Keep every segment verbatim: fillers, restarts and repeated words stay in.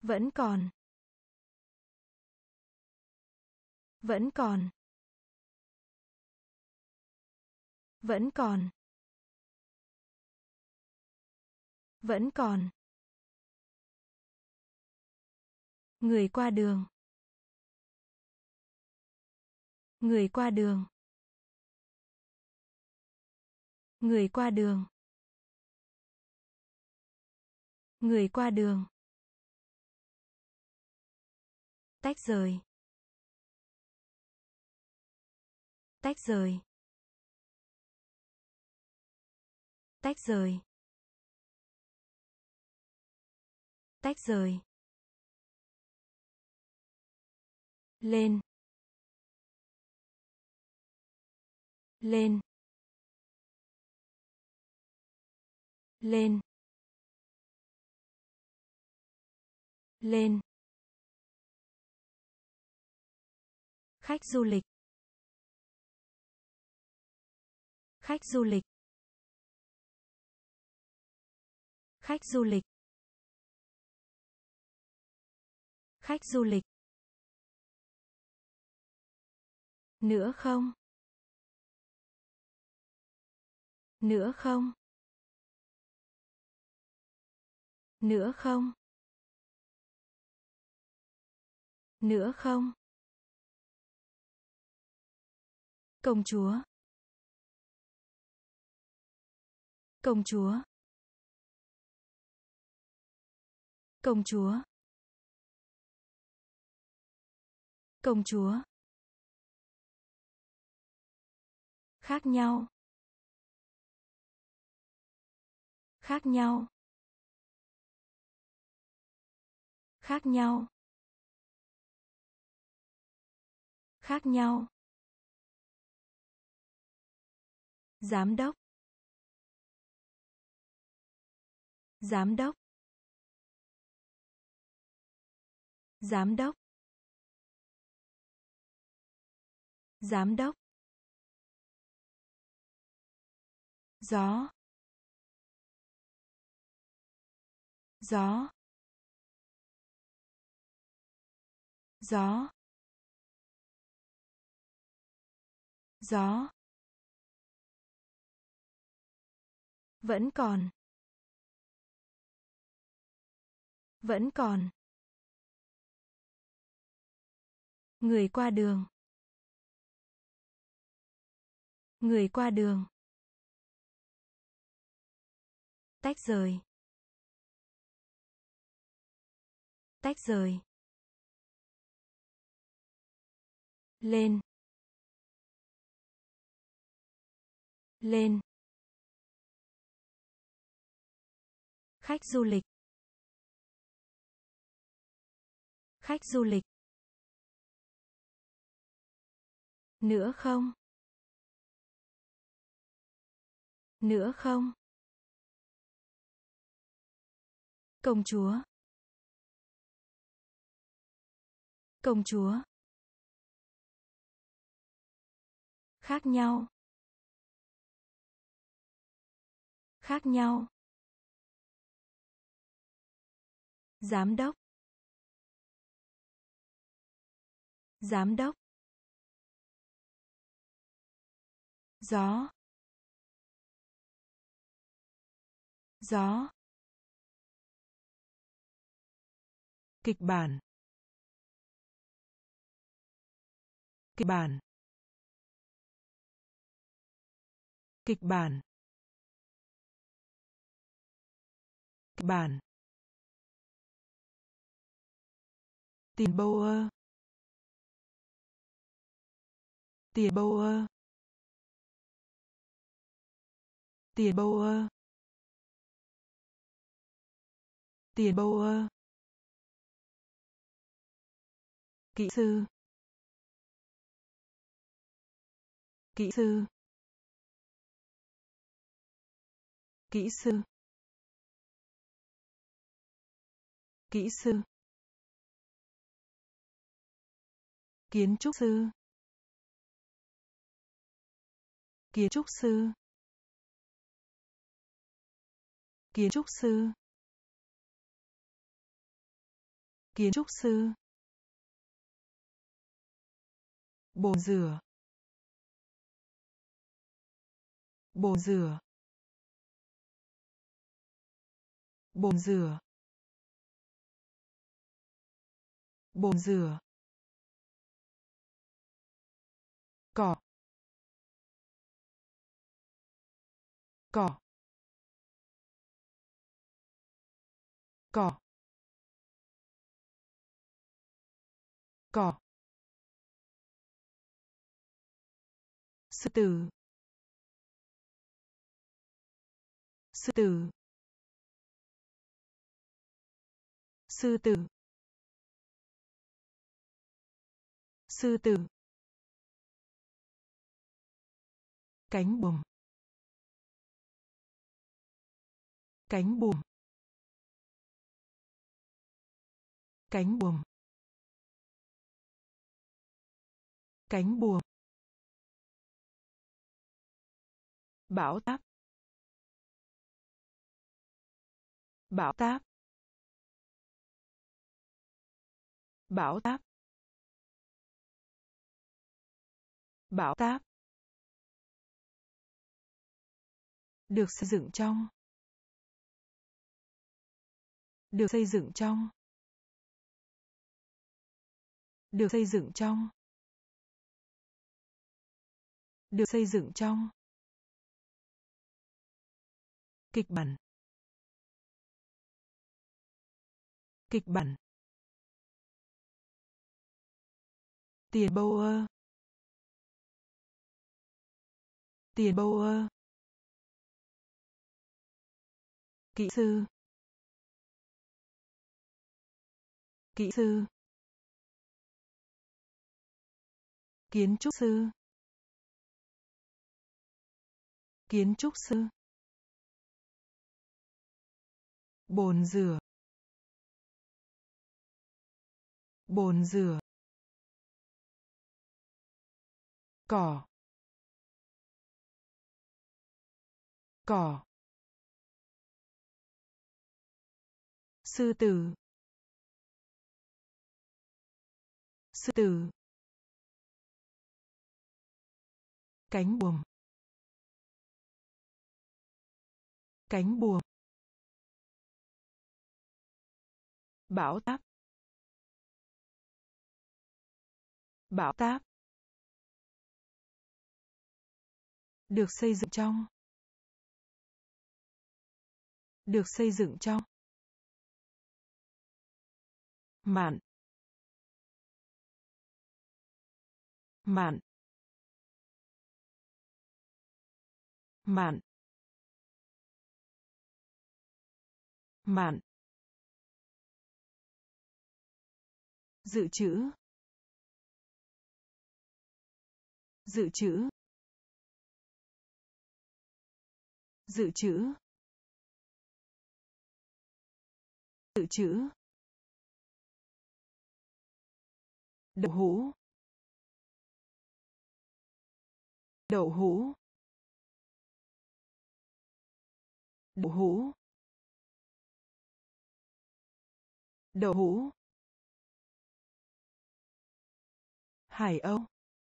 Vẫn còn. Vẫn còn. Vẫn còn. Vẫn còn. Người qua đường. Người qua đường. Người qua đường. Người qua đường. Tách rời. Tách rời. Tách rời. Tách rời. Lên. Lên. Lên. Lên. Khách du lịch. Khách du lịch. Khách du lịch. Khách du lịch. Nữa không? Nữa không? Nữa không? Nữa không? Công chúa. Công chúa. Công chúa. Công chúa. Khác nhau. Khác nhau. Khác nhau. Khác nhau. Giám đốc. Giám đốc. Giám đốc. Giám đốc. Gió. Gió. Gió. Gió. Vẫn còn. Vẫn còn. Người qua đường. Người qua đường. Tách rời. Tách rời. Lên. Lên. Khách du lịch. Khách du lịch. Nữa không? Nữa không? Công chúa. Công chúa. Khác nhau. Khác nhau. Giám đốc. Giám đốc. Gió. Gió. Kịch bản. Kịch bản. Kịch bản. Kịch bản. Tiền bâu ơ. Tiền bâu ơ. Tiền bâu ơ. Tiền bâu ơ. Kỹ sư. Kỹ sư. Kỹ sư. Kỹ sư. Kiến trúc sư. Kiến trúc sư. Kiến trúc sư. Kiến trúc sư. Bồn rửa. Bồn rửa. Bồn rửa. Bồn rửa. Cỏ. Cỏ. Cỏ. Cỏ. Sư tử. Sư tử. Sư tử. Sư tử. Cánh buồm. Cánh buồm. Cánh buồm. Cánh buồm. Bão táp. Bão táp. Bão táp. Bão táp. Được xây dựng trong. Được xây dựng trong. Được xây dựng trong. Được xây dựng trong. Kịch bản. Kịch bản. Tiền bâu ơ. Tiền bâu ơ. Kỹ sư. Kỹ sư. Kiến trúc sư. Kiến trúc sư. Bồn rửa. Bồn rửa. Cỏ. Cỏ. Sư tử. Sư tử. Cánh buồm. Cánh buồm. Bão táp. Bão táp. Được xây dựng trong. Được xây dựng trong. Mạn. Mạn. Mạn. Mạn. Dự trữ. Dự trữ. Dự trữ. Dự trữ. Đậu hũ. Đậu hũ. Đậu hũ. Đậu hũ. Hải âu.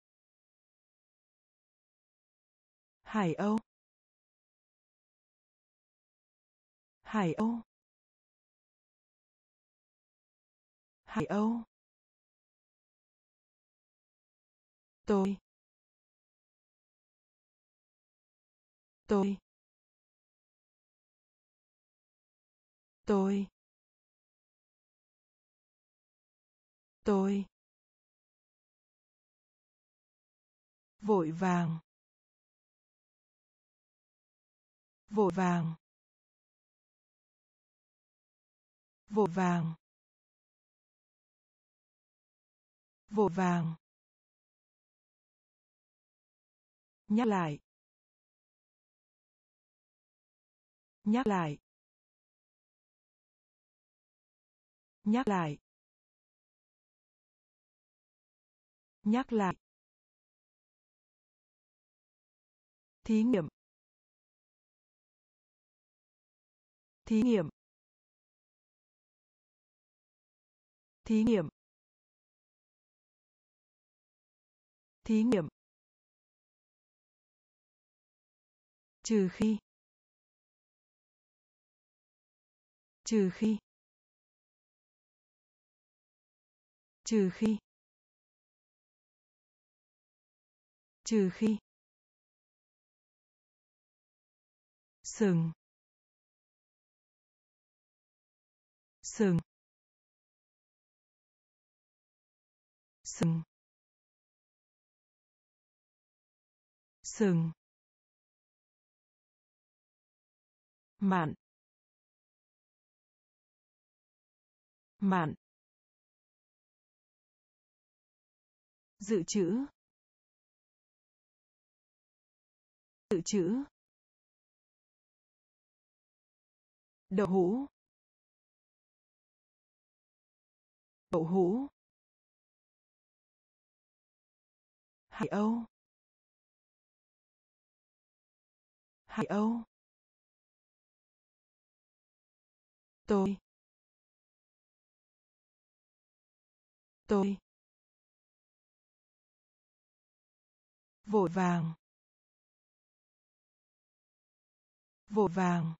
Hải âu. Hải âu. Hải âu. Tôi. Tôi. Tôi. Tôi. Vội vàng. Vội vàng. Vội vàng. Vội vàng. Nhắc lại. Nhắc lại. Nhắc lại. Nhắc lại. Thí nghiệm. Thí nghiệm. thí nghiệm, thí nghiệm, trừ khi, trừ khi, trừ khi, trừ khi, sừng, sừng, sừng, sừng, mạn, mạn, dự trữ, dự trữ, đậu hũ, đậu hũ, hải âu, hải âu, tôi, tôi, vội vàng, vội vàng,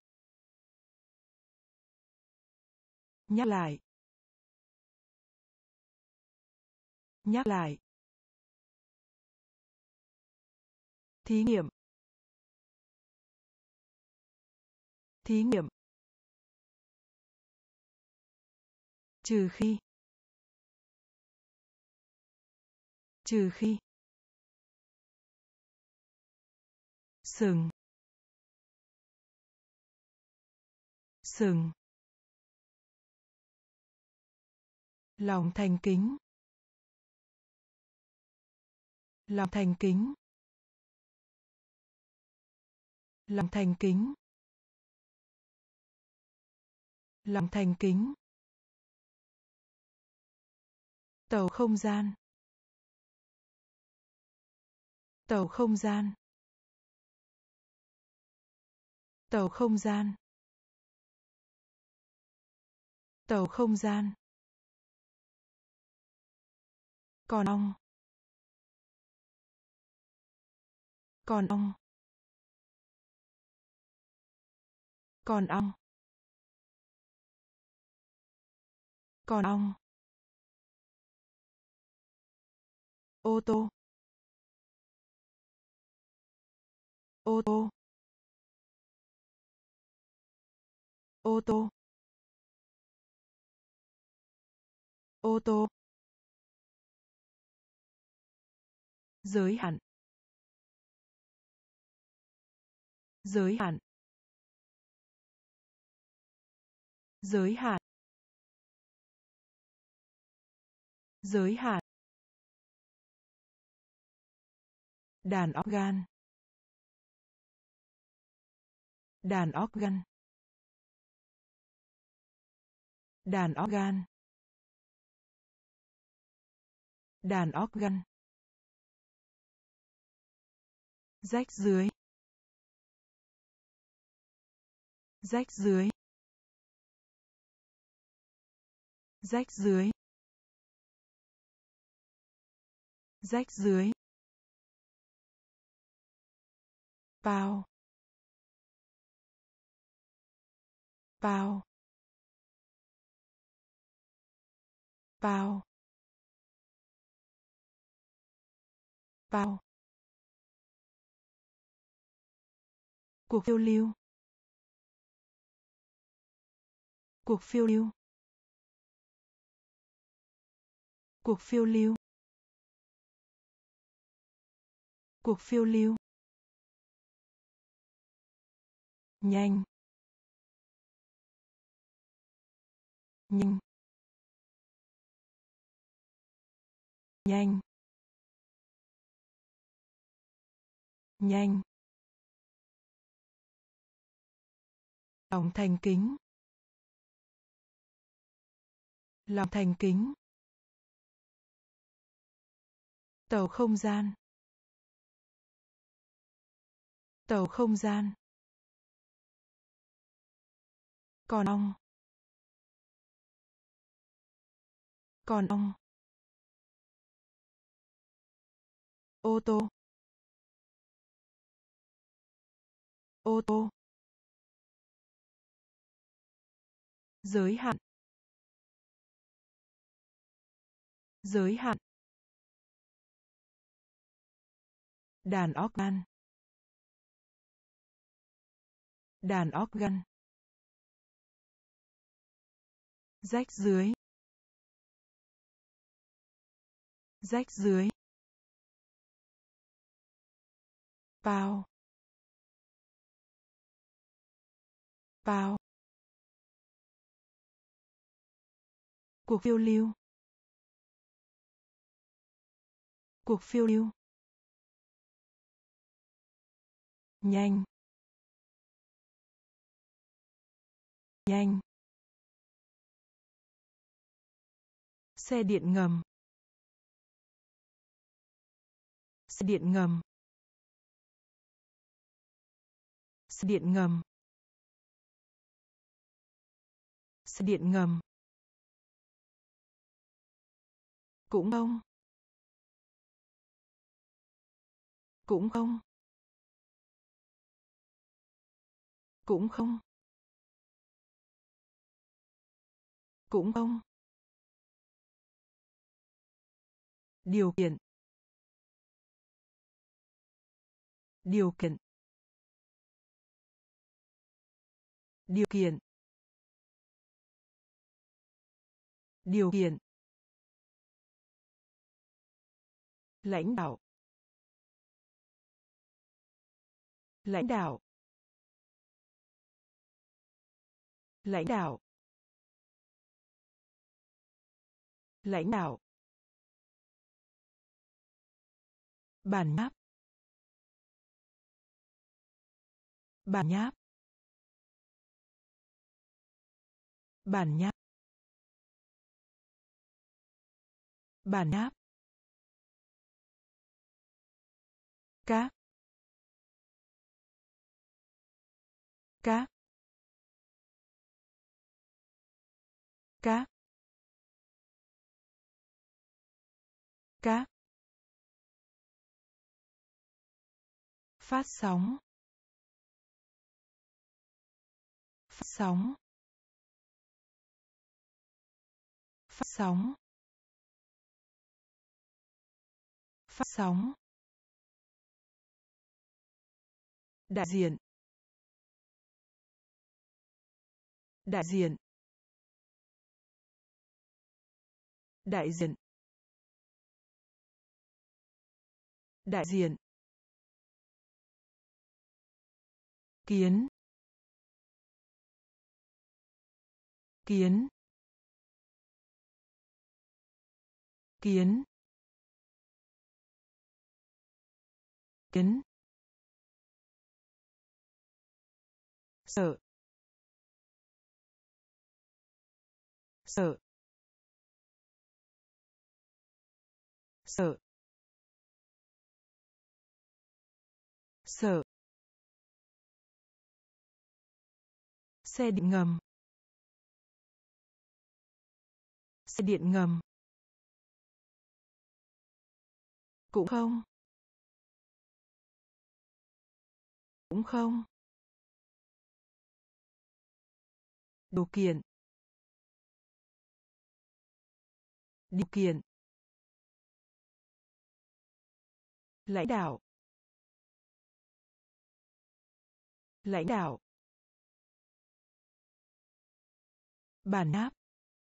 nhắc lại, nhắc lại, thí nghiệm, thí nghiệm, trừ khi, trừ khi, sừng, sừng, lòng thành kính, lòng thành kính, lòng thành kính, lòng thành kính, tàu không gian, tàu không gian, tàu không gian, tàu không gian, còn ong, còn ong, còn ong, còn ong, ô tô, ô tô, ô tô, ô tô, giới hạn, giới hạn, giới hạn, giới hạn, đàn organ, đàn organ, đàn organ, đàn organ, rách dưới, rách dưới, rách dưới, rách dưới, bao, bao, bao, bao, cuộc phiêu lưu, cuộc phiêu lưu, cuộc phiêu lưu, cuộc phiêu lưu, nhanh, nhanh, nhanh, nhanh, lòng thành kính, lòng thành kính, tàu không gian, tàu không gian, còn ong, Con ong. Ô tô. Ô tô. Giới hạn. Giới hạn. Đàn organ. Đàn organ. Rách rưới. Rách rưới. Bao. Bao. Cuộc phiêu lưu. Cuộc phiêu lưu. Nhanh. Nhanh. Xe điện ngầm. Xe điện ngầm. Xe điện ngầm. Xe điện ngầm. Cũng không. Cũng không. Cũng không. Cũng không. Điều kiện. Điều kiện. Điều kiện. Điều kiện. Lãnh đạo. Lãnh đạo. Lãnh đạo. Lãnh đạo. Bản nháp. Bản nháp. Bản nháp. Bản nháp. Cá. Cá. Cá. Cá. Phát sóng. Phát sóng. Phát sóng. Phát sóng. Đại diện. Đại diện. Đại diện. Đại diện. Kiến. Kiến. Kiến. Kiến. Sợ. Sợ. Sợ. Sợ. Xe điện ngầm. Xe điện ngầm. Cũng không. Cũng không. Điều kiện. Điều kiện. Lãnh đạo. Lãnh đạo. Bản nháp.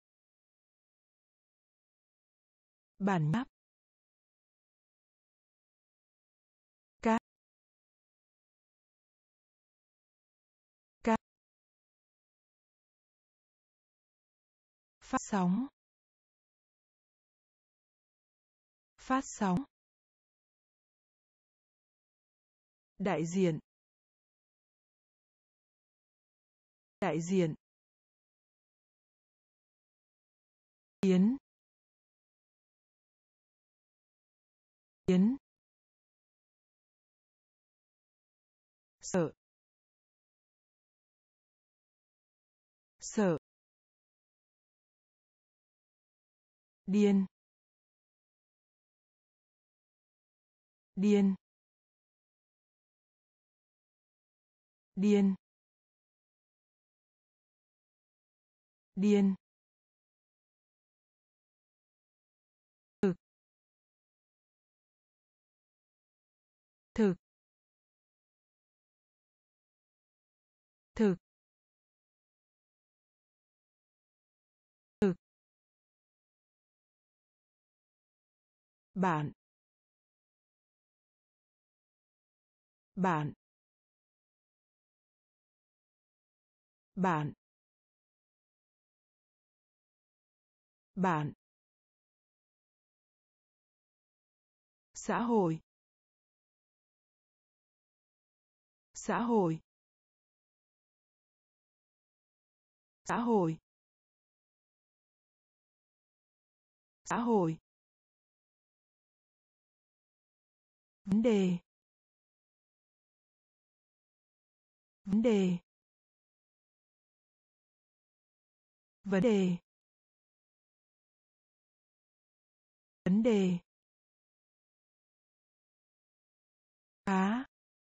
Bản nháp. Cá. Cá. Phát sóng. Phát sóng. Đại diện. Đại diện. Kiến. Kiến. Sợ. Sợ. điên, điên, điên, điên, thực, thực, thực, thực, bạn, bạn, bạn, bạn, xã hội, xã hội, xã hội, xã hội, vấn đề, vấn đề, vấn đề, vấn đề, khá,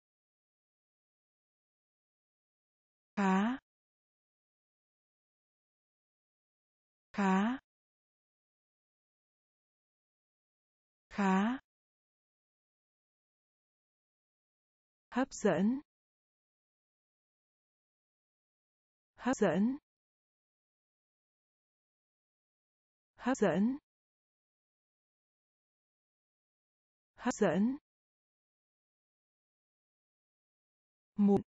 khá, khá, khá, hấp dẫn, hấp dẫn, hấp dẫn, hấp dẫn, muộn,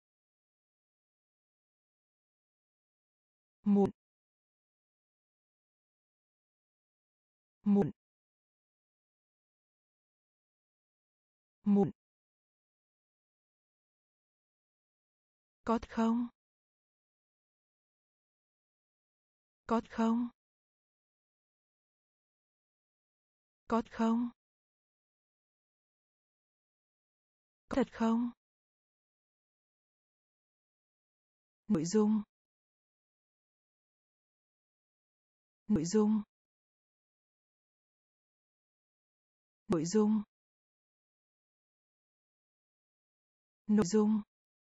muộn, muộn, muộn, có không, có không, có không, có thật không, nội dung, nội dung, nội dung, nội dung,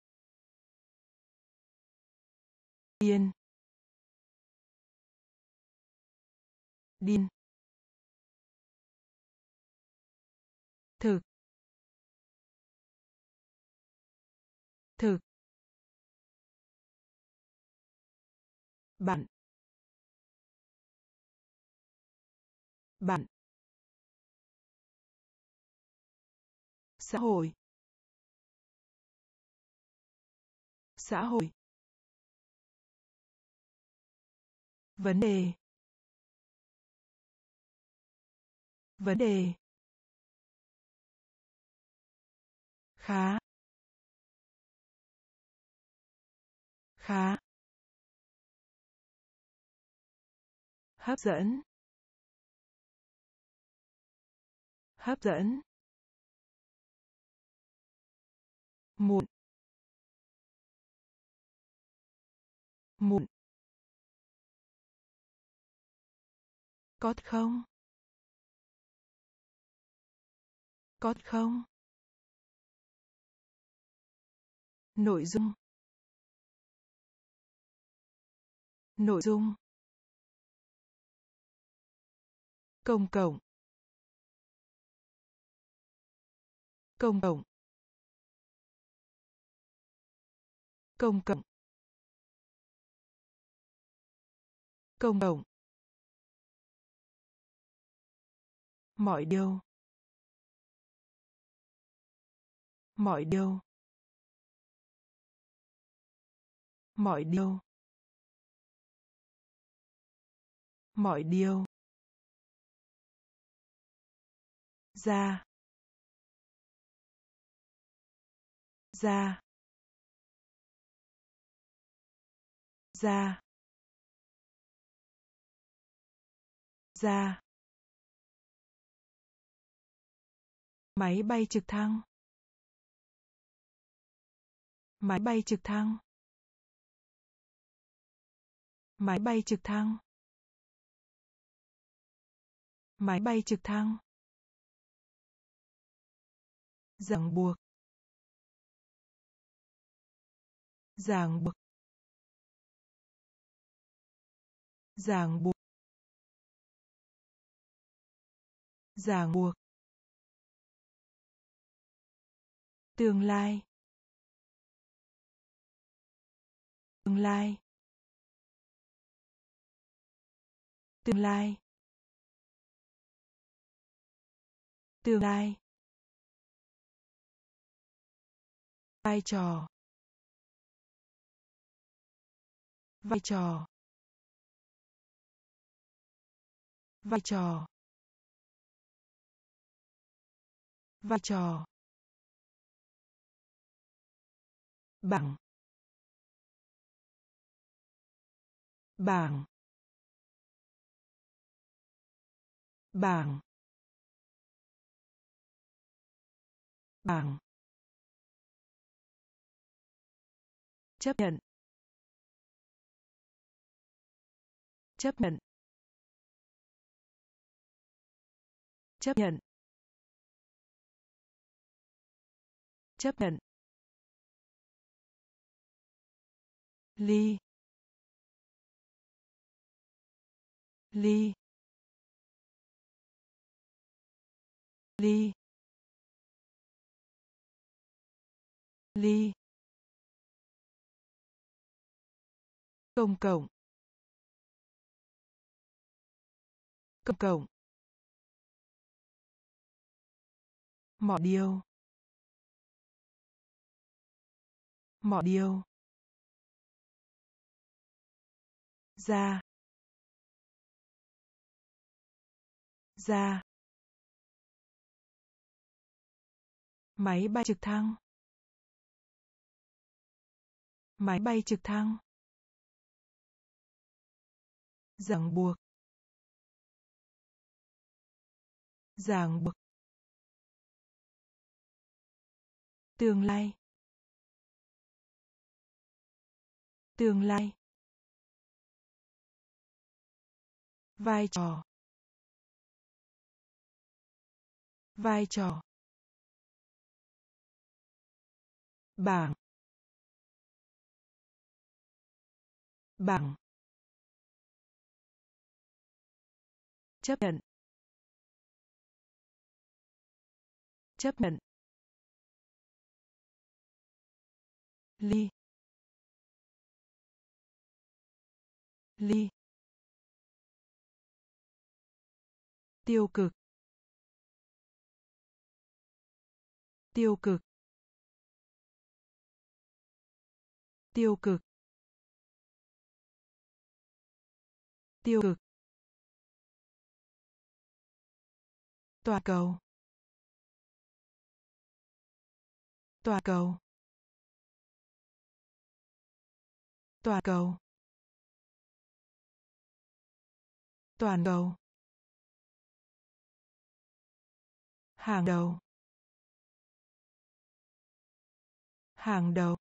điên, điên, thực, thực, bạn, bạn, xã hội, xã hội, vấn đề, vấn đề, khá, khá, hấp dẫn, hấp dẫn, muộn, muộn, có không, có không, nội dung, nội dung, công cộng, công cộng, công cộng, công cộng, mọi điều, mọi điều, mọi điều, mọi điều, ra, ra, ra, ra, máy bay trực thăng, máy bay trực thăng, máy bay trực thăng, Máy bay trực thăng. Ràng buộc. Ràng buộc. Ràng buộc. Ràng buộc. Tương lai. Tương lai. Tương lai. Tương lai. Vai trò. Vai trò. Vai trò. Vai trò. Bảng. Bảng. Bảng. Bảng. Chấp nhận. Chấp nhận. Chấp nhận. Chấp nhận. Ly. Ly. Ly. Ly. Công cộng. Công cộng. Mỏ điều. Mỏ điều. Ra. Ra. Máy bay trực thăng. Máy bay trực thăng. Ràng buộc. Ràng buộc. Tương lai. Tương lai. Vai trò. Vai trò. Bảng. Bảng. Chấp nhận. Chấp nhận. Ly. Ly. Tiêu cực. Tiêu cực. Tiêu cực. Tiêu cực. Toàn cầu. Toàn cầu. Toàn cầu. Toàn cầu. Hàng đầu. Hàng đầu.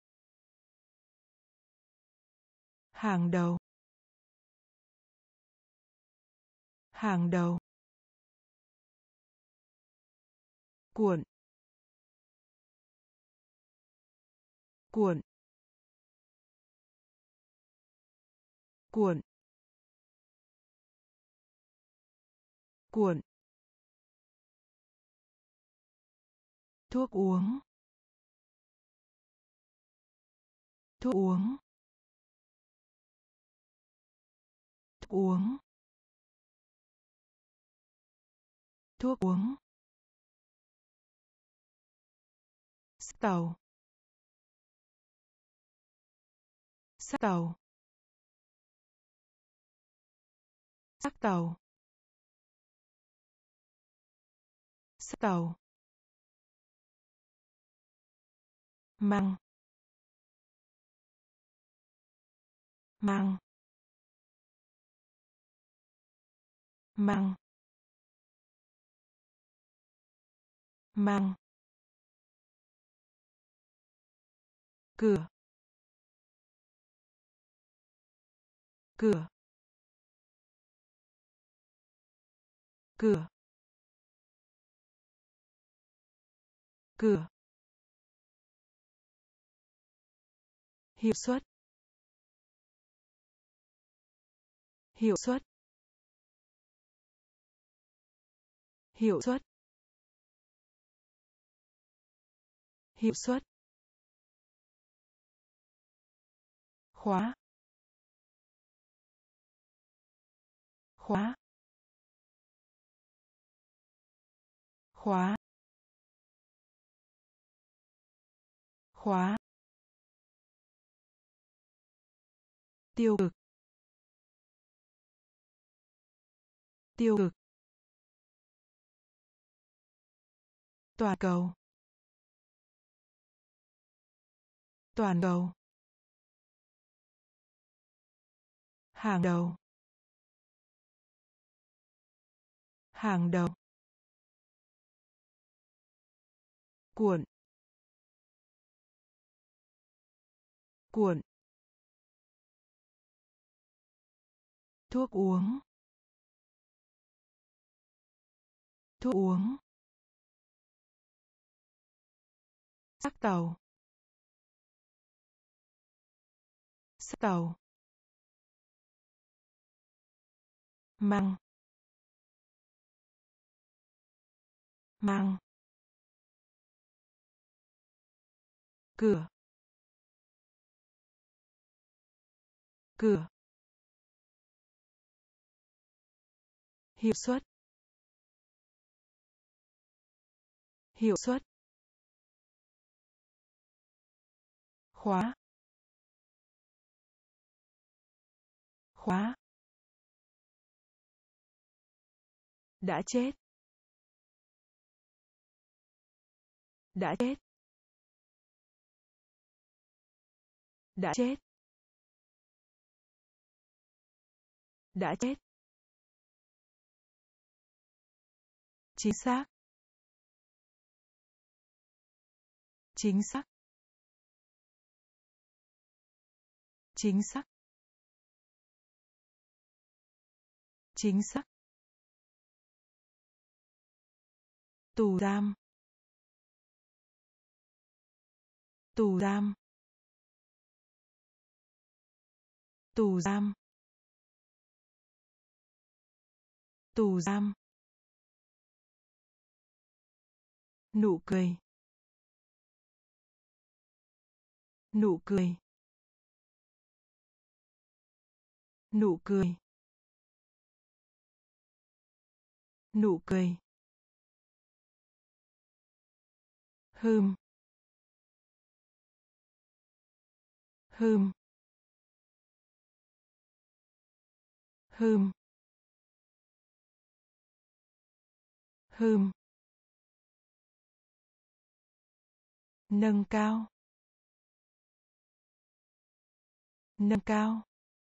Hàng đầu. Hàng đầu. Cuộn. Cuộn. Cuộn. Cuộn. Thuốc uống. Thuốc uống. Thuốc uống. Thuốc uống. Xác tàu. Xác tàu. Xác tàu. Xác tàu. Mang. Mang. Mang. Mang. Cửa. Cửa. cửa, cửa, hiệu suất, hiệu suất, hiệu suất, hiệu suất, khóa, khóa, khóa, khóa, tiêu cực, tiêu cực, toàn cầu, toàn cầu, hàng đầu, hàng đầu, cuộn, cuộn, thuốc uống, thuốc uống, xác tàu, xác tàu, măng, măng, cửa, cửa, hiệu suất, hiệu suất, khóa, khóa, đã chết, đã chết, đã chết, đã chết, chính xác, chính xác, chính xác, chính xác, tù giam, tù giam, tù giam, tù giam, nụ cười, nụ cười, nụ cười, nụ cười, hừm, hừm, hừm, hừm, nâng cao, nâng cao,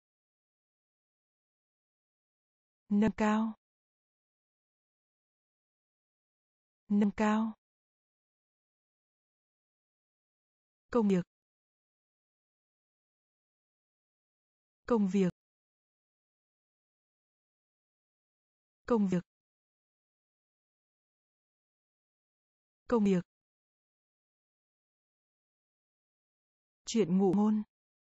nâng cao, nâng cao, công việc, công việc, công việc, công việc, chuyện ngụ ngôn,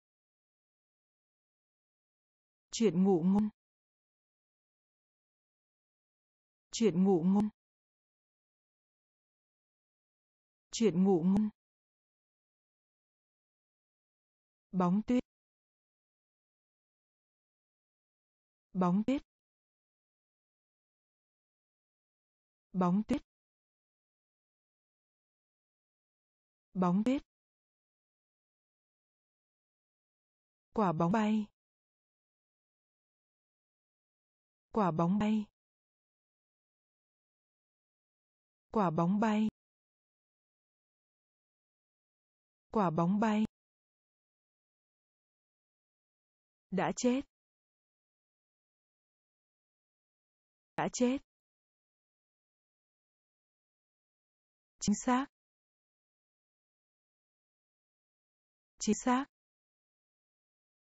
chuyện ngụ ngôn, chuyện ngụ ngôn, chuyện ngụ ngôn, bóng tuyết, bóng tuyết, bóng tuyết, bóng tuyết, quả bóng bay, quả bóng bay, quả bóng bay, quả bóng bay, đã chết, đã chết, chính xác, chính xác,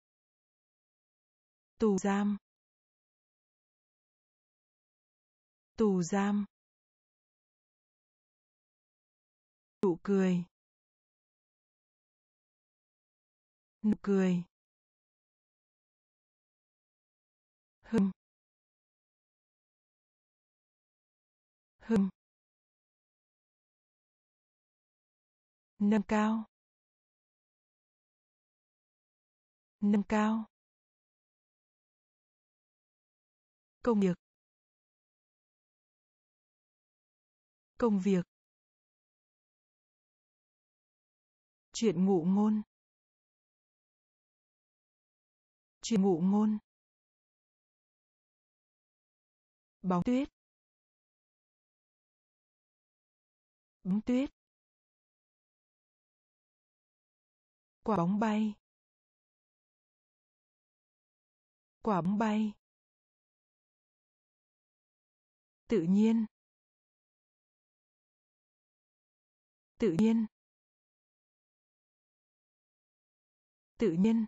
tù giam, Tù giam. Nụ cười. Nụ cười. Hưng. Hưng. Nâng cao. Nâng cao. Công việc. Công việc. Chuyện ngụ ngôn. Chuyện ngụ ngôn. Bóng tuyết. Bóng tuyết. Quả bóng bay. Quả bóng bay. Tự nhiên. Tự nhiên. Tự nhiên.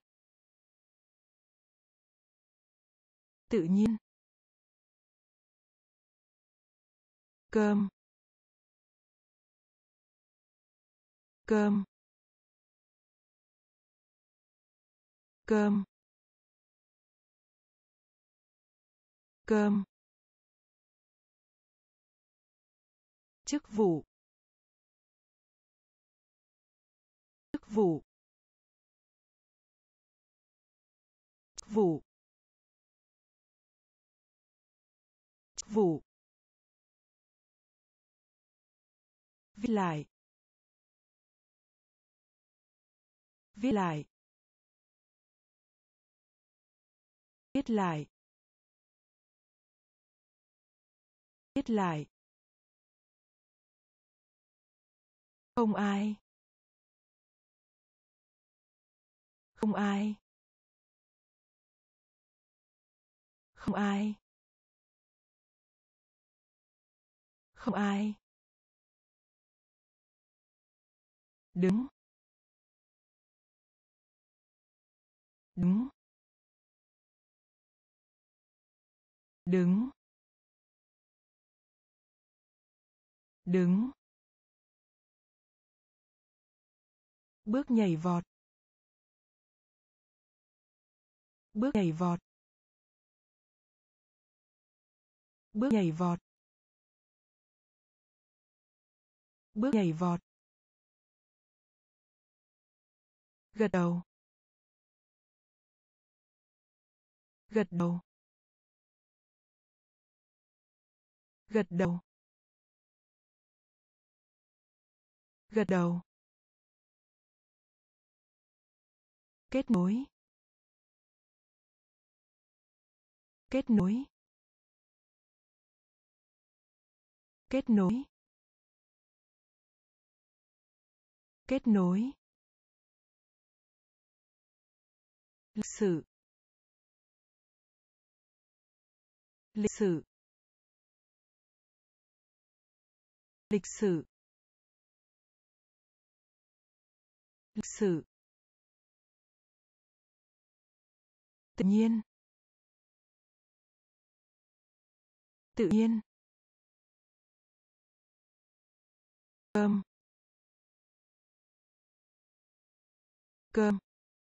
Tự nhiên. Cơm. Cơm. Cơm. Cơm. Chức vụ. Chức vụ. Chức vụ. Chức vụ. Viết lại. Viết lại. Viết lại. Viết lại. Không ai. Không ai. Không ai. Không ai. Đứng. Đứng. Đứng. Đứng. Bước nhảy vọt. Bước nhảy vọt. Bước nhảy vọt. Bước nhảy vọt. Gật đầu. Gật đầu. Gật đầu. Gật đầu. Kết nối. Kết nối. Kết nối. Kết nối. Lịch sử. Lịch sử. Lịch sử. Lịch sử. Tự nhiên. Tự nhiên. Cơm. Cơm.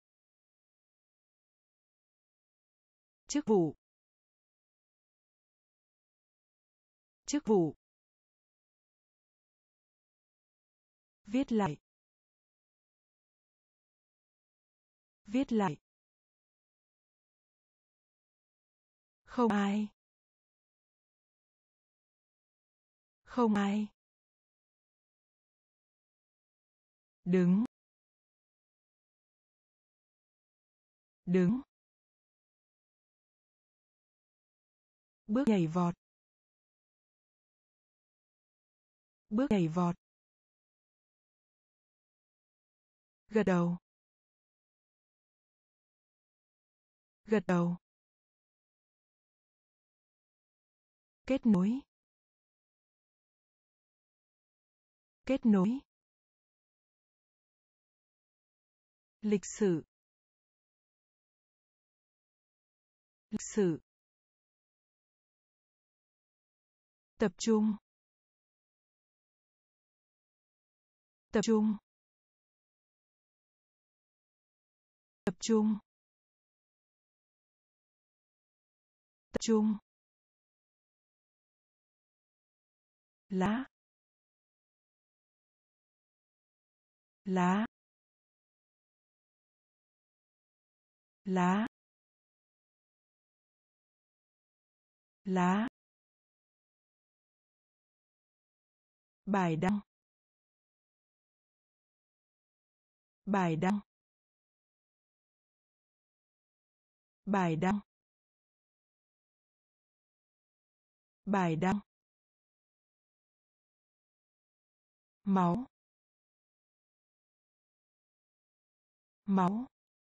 Chức vụ. Chức vụ. Viết lại. Viết lại. Không ai. Không ai. Đứng. Đứng. Bước nhảy vọt. Bước nhảy vọt. Gật đầu. Gật đầu. Kết nối. Kết nối. Lịch sử. Lịch sử. Tập trung. Tập trung. Tập trung. Tập trung. Lá. Lá. Lá. Lá. Bài đăng. Bài đăng. Bài đăng. Bài đăng. Máu. Máu.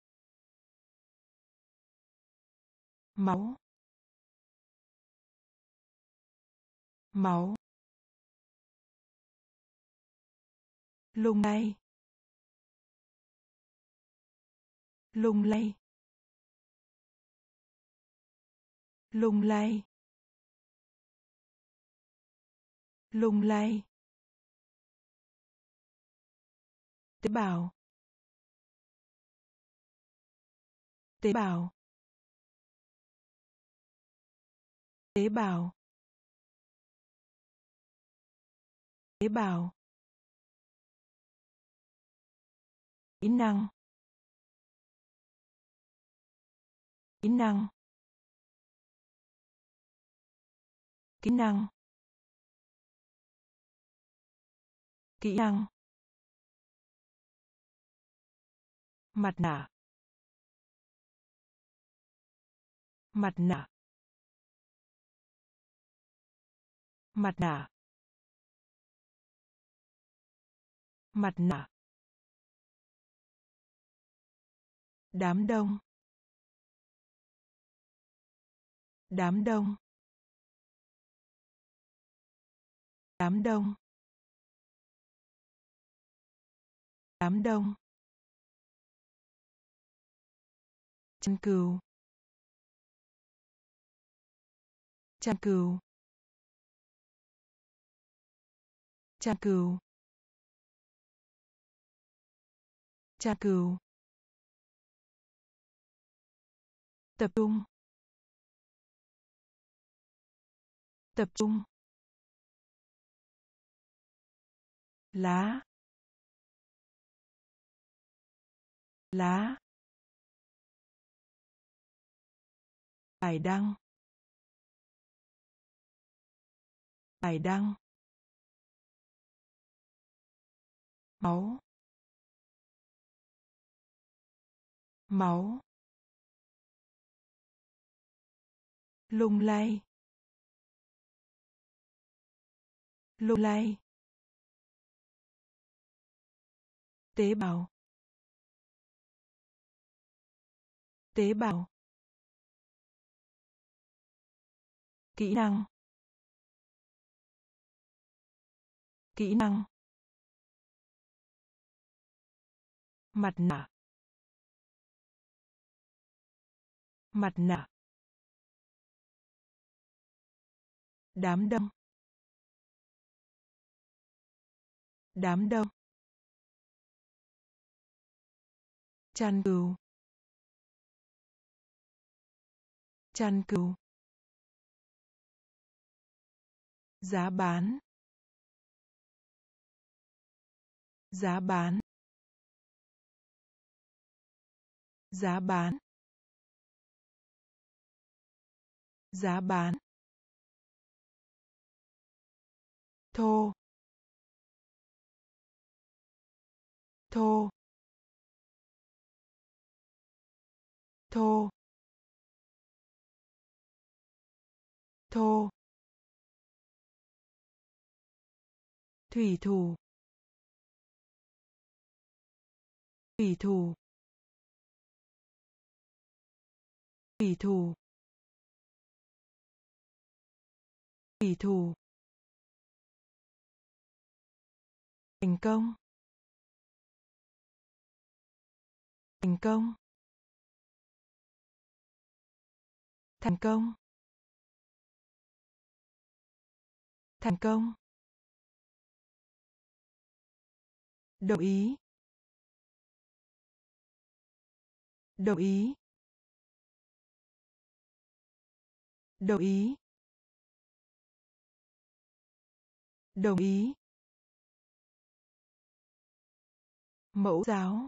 Máu. Máu. Lung lay. Lung lay. Lung lay. Lung lay. Tế bào. Tế bào. Tế bào. Tế bào. Kỹ năng. Kỹ năng. Kỹ năng. Kỹ năng. Mặt nạ. Mặt nạ. Mặt nạ. Mặt nạ. Đám đông. Đám đông. Đám đông. Đám đông. Chăn cừu. Chăn cừu. Chăn cừu. Chăn cừu. Tập trung. Tập trung. Lá. Lá. Bài đăng. Bài đăng. Máu. Máu. Lung lay. Lung lay. Tế bào. Tế bào. Kỹ năng. Kỹ năng. Mặt nạ. Mặt nạ. Đám đông. Đám đông. Chăn cừu. Chăn cừu. Giá bán. Giá bán. Giá bán. Giá bán. Thô. Thô. Thô. Thô. Thủy thủ. Thủy thủ. Thủy thủ. Thủy thủ. Thành công. Thành công. Thành công. Thành công. Đồng ý. Đồng ý. Đồng ý. Đồng ý. Mẫu giáo.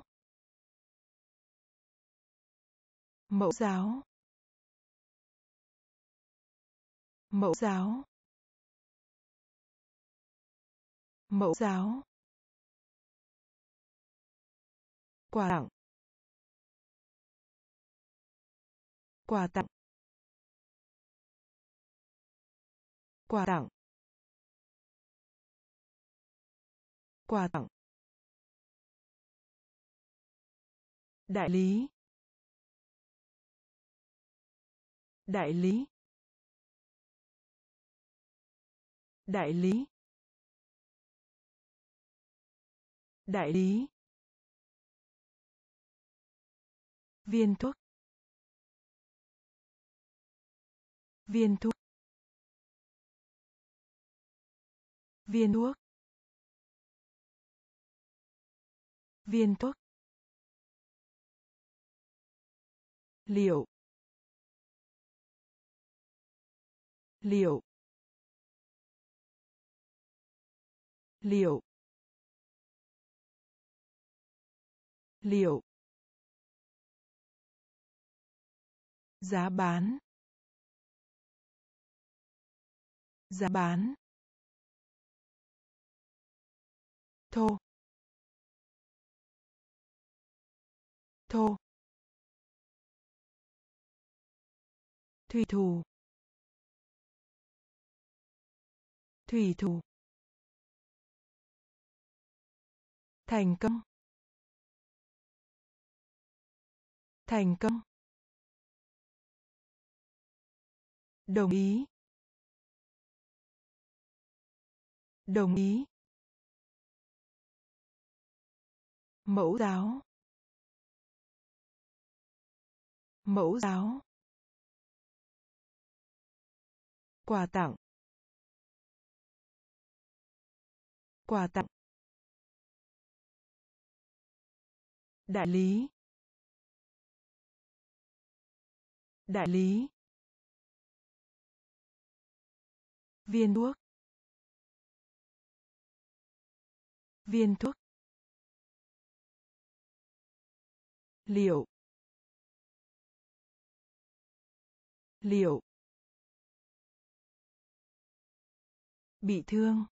Mẫu giáo. Mẫu giáo. Mẫu giáo. Quà tặng. Quà tặng. Quà tặng. Quà tặng. Đại lý. Đại lý. Đại lý. Đại lý. Viên thuốc. Viên thuốc. Viên thuốc. Viên thuốc. Liệu. Liệu. Liệu. Liệu. Giá bán. Giá bán. Thô. Thô. Thủy thủ. Thủy thủ. Thành công. Thành công. Đồng ý. Đồng ý. Mẫu giáo. Mẫu giáo. Quà tặng. Quà tặng. Đại lý. Đại lý. Viên thuốc. Viên thuốc. Liệu. Liệu. Bị thương.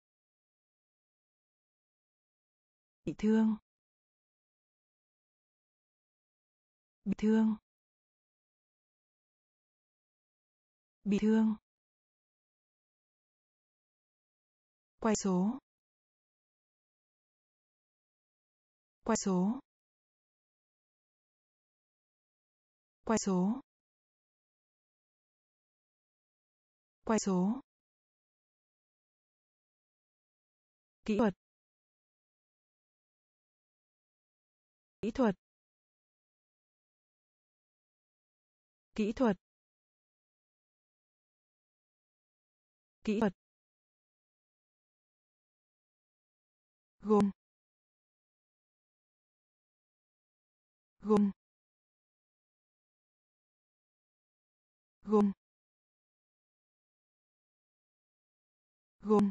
Bị thương. Bị thương. Bị thương. Quay số. Quay số. Quay số. Quay số. Kỹ thuật. Kỹ thuật. Kỹ thuật. Kỹ thuật. Gôn. Gôn. Gôn. Gôn.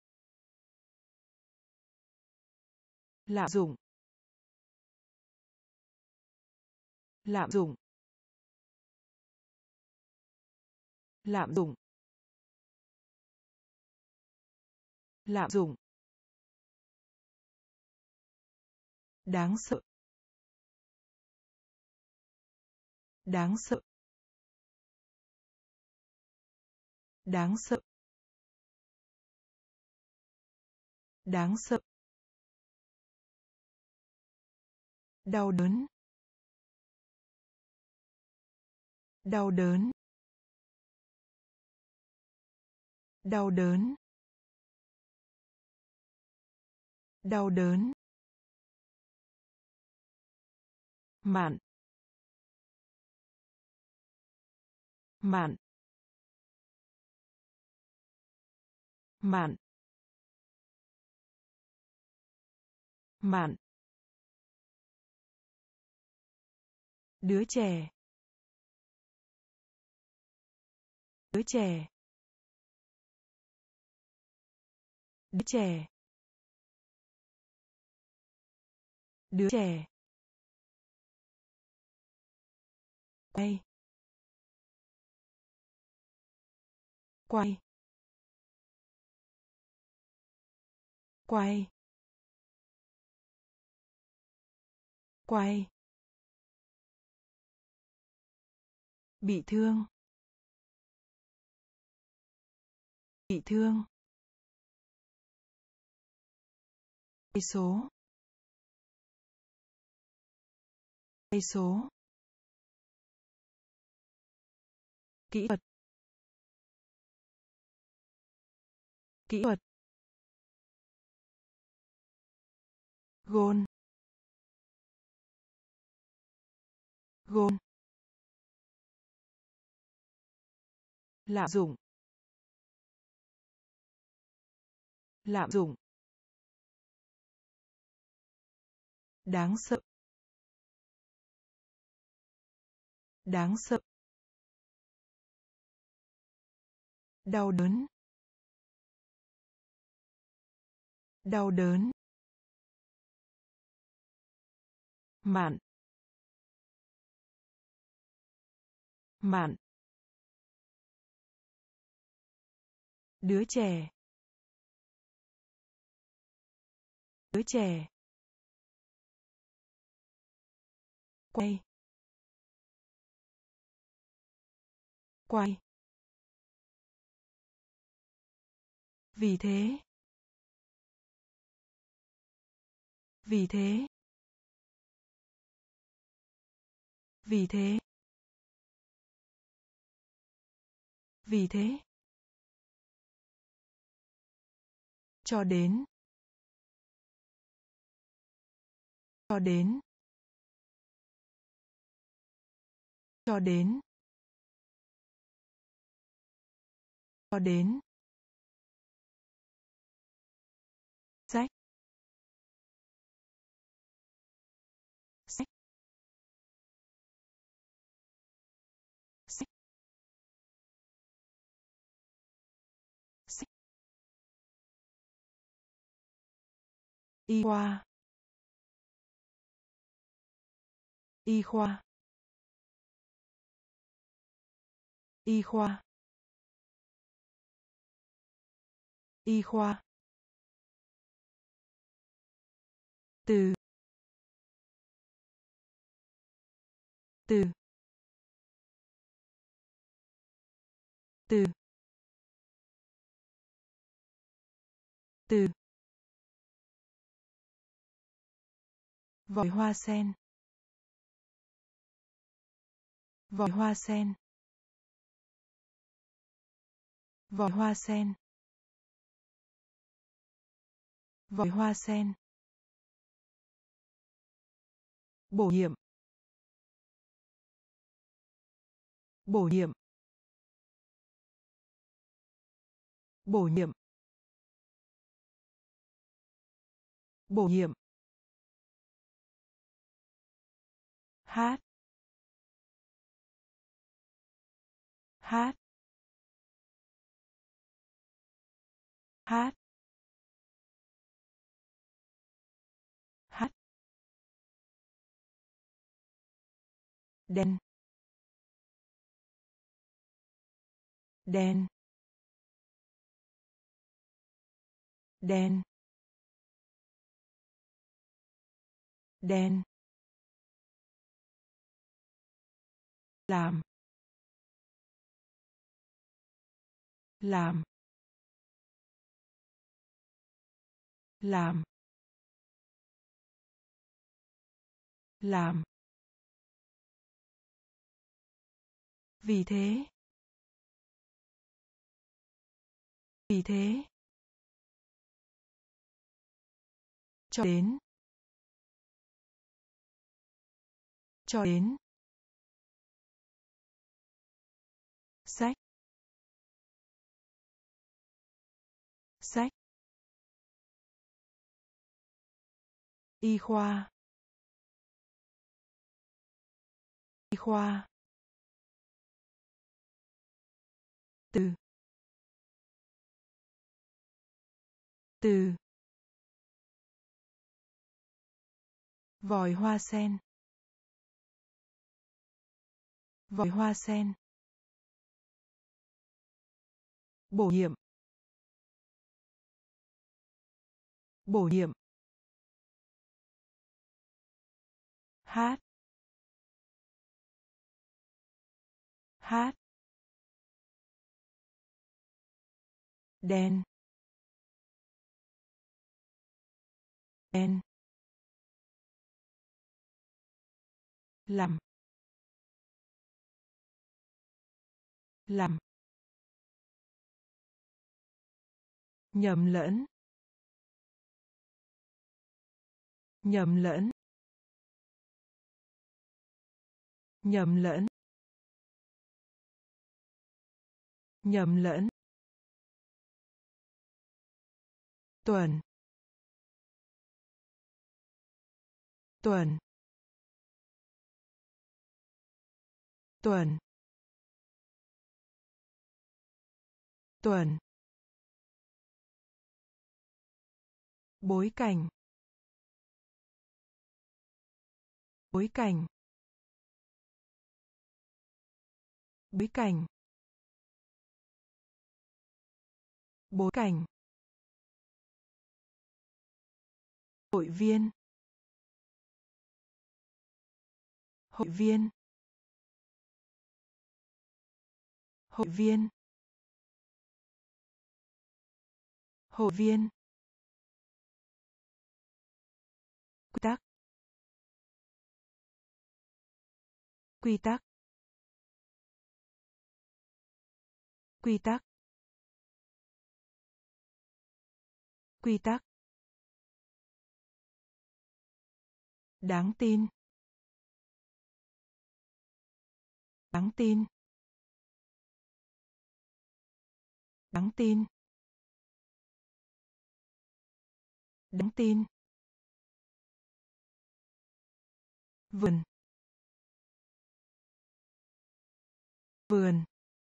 Lạm dụng. Lạm dụng. Lạm dụng. Lạm dụng. Đáng sợ. Đáng sợ. Đáng sợ. Đáng sợ. Đau đớn. Đau đớn. Đau đớn. Đau đớn. Mạn. Mạn. mạn mạn đứa trẻ đứa trẻ đứa trẻ đứa trẻ quay quay quay quay bị thương bị thương cây số cây số kỹ thuật kỹ thuật gôn gôn lạm dụng lạm dụng đáng sợ đáng sợ đau đớn đau đớn mạn mạn đứa trẻ đứa trẻ quay quay vì thế vì thế vì thế vì thế cho đến cho đến cho đến cho đến sách sách sách sách y khoa y khoa y khoa y khoa từ từ từ từ vòi hoa sen vòi hoa sen vòi hoa sen vòi hoa sen bổ nhiệm bổ nhiệm bổ nhiệm bổ nhiệm hát hát hát hát đen đen đen đen làm làm làm làm vì thế vì thế cho đến cho đến sách Y khoa. Y khoa. Từ. Từ. Vòi hoa sen. Vòi hoa sen. Bổ nhiệm. Bổ nhiệm. Hát. Hát. Đen. Đen. Làm. Làm. Nhầm lẫn. Nhầm lẫn. Nhầm lẫn. Nhầm lẫn. Tuần. Tuần. Tuần. Tuần. Bối cảnh. Bối cảnh. Bối cảnh. Bối cảnh. Hội viên. Hội viên. Hội viên. Hội viên. Quy tắc. Quy tắc. Quy tắc. Quy tắc. Đáng tin. Đáng tin. Đáng tin. Đáng tin. Vườn. Vườn.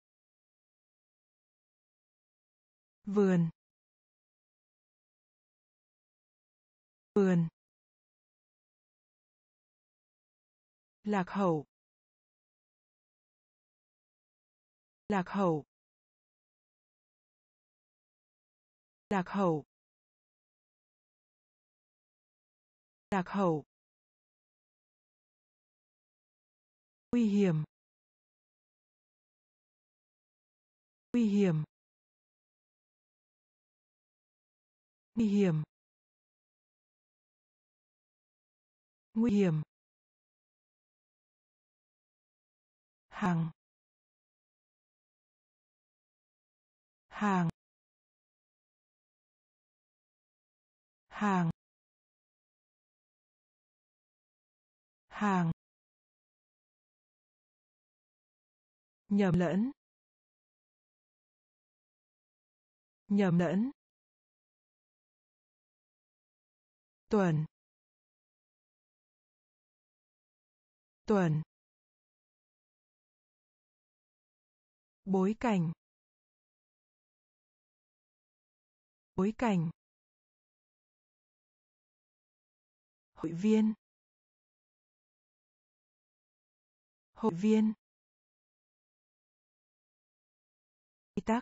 Vườn. Vườn. Lạc hậu. Lạc hậu. Lạc hậu. Lạc hậu. Nguy hiểm. Nguy hiểm. Nguy hiểm. Nguy hiểm. Hàng. Hàng. Hàng. Hàng. Nhầm lẫn. Nhầm lẫn. Tuần. Tuần. Bối cảnh. Bối cảnh. Hội viên. Hội viên. Quy tắc.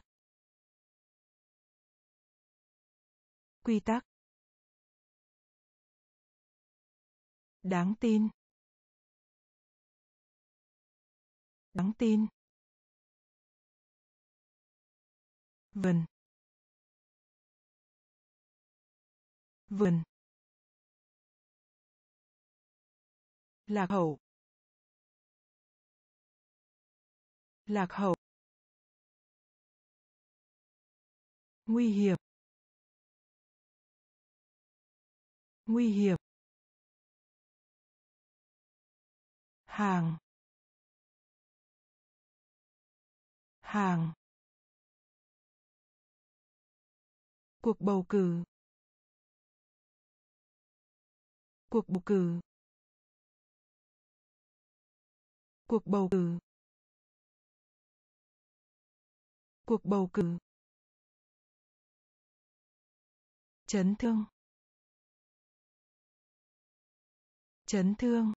Quy tắc. Đáng tin. Đáng tin. Vườn. Vườn. Lạc hậu. Lạc hậu. Nguy hiểm. Nguy hiểm. Hàng. Hàng. Cuộc bầu cử. Cuộc bầu cử. Cuộc bầu cử. Cuộc bầu cử. Chấn thương. Chấn thương.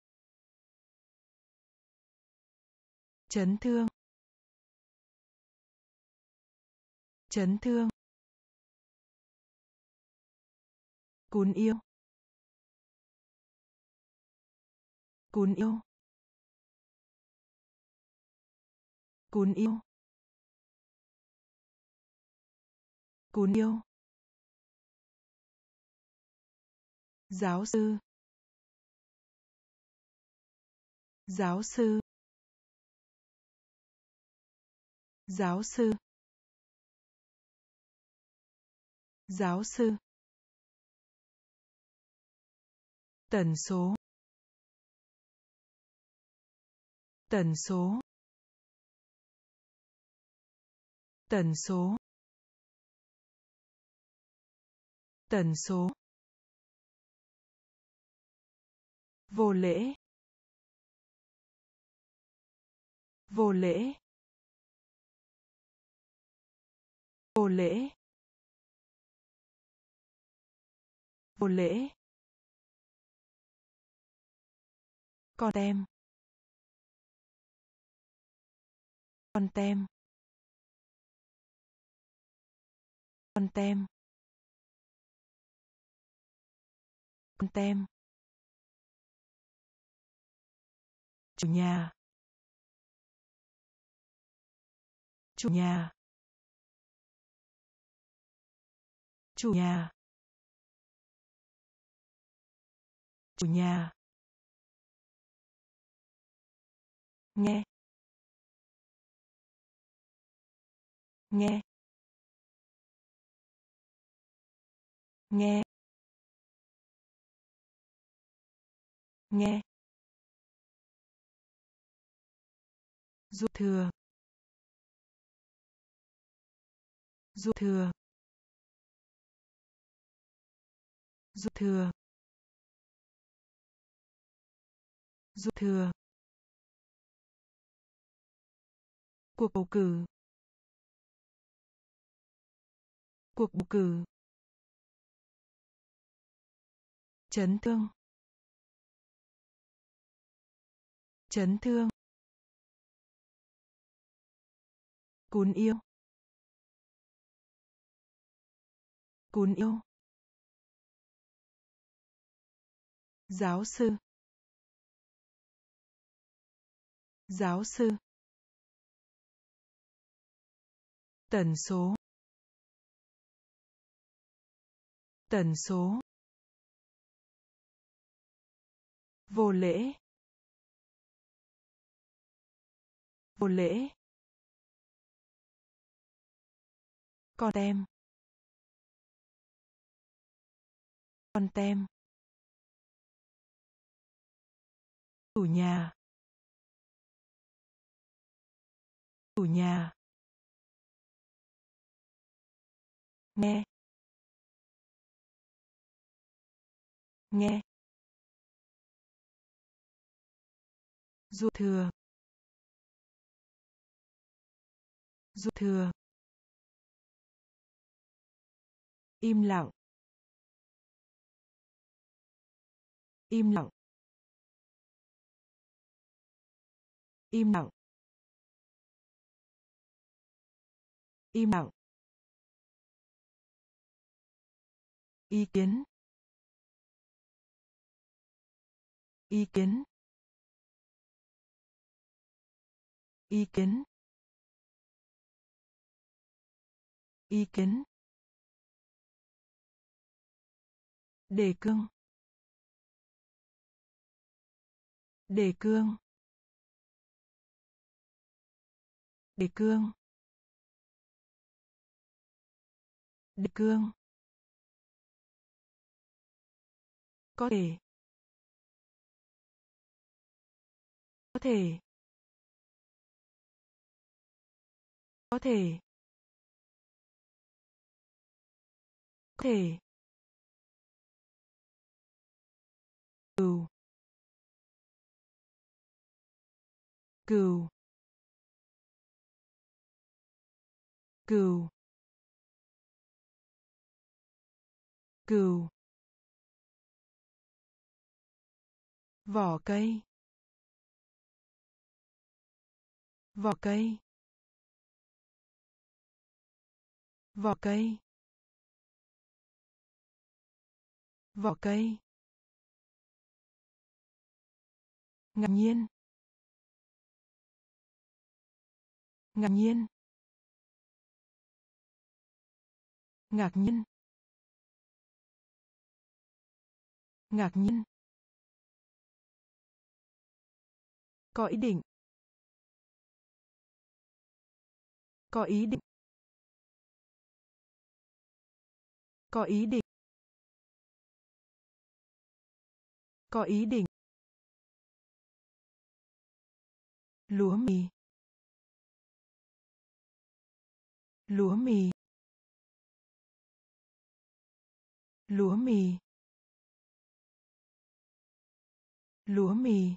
Chấn thương. Chấn thương. Cún yêu. Cún yêu. Cún yêu. Cún yêu. Giáo sư. Giáo sư. Giáo sư. Giáo sư. Tần số. Tần số. Tần số. Tần số. Vô lễ. Vô lễ. Vô lễ. Vô lễ. Con tem. Con tem. Con tem. Con tem. Chủ nhà. Chủ nhà. Chủ nhà. Chủ nhà. Nghe. Nghe. Nghe. Nghe. Dư thừa. Dư thừa. Dư thừa. Dư thừa. Cuộc bầu cử. Cuộc bầu cử. Chấn thương. Chấn thương. Cún yêu. Cún yêu. Giáo sư. Giáo sư. Tần số. Tần số. Vô lễ. Vô lễ. Con tem. Con tem. Chủ nhà. Chủ nhà. Nghe. Nghe. Dư thừa. Dư thừa. Im lặng. Im lặng. Im lặng. Im lặng. Ý kiến. Ý kiến. Ý kiến. Ý kiến. Đề cương. Đề cương. Đề cương. Đề cương. Có thể. Có thể. Có thể. Có thể. cừu cừu cừu cừu vỏ cây vỏ cây vỏ cây vỏ cây ngạc nhiên ngạc nhiên ngạc nhiên ngạc nhiên có ý định có ý định có ý định có ý định lúa mì lúa mì lúa mì lúa mì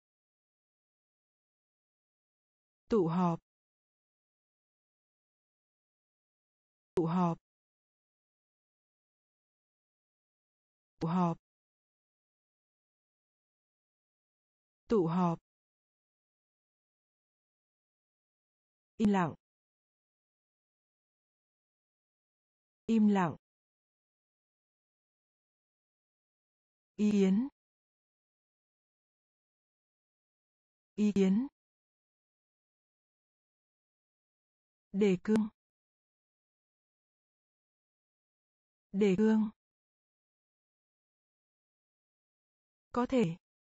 tụ họp tụ họp tụ họp tụ họp im lặng im lặng ý kiến ý kiến đề cương đề cương có thể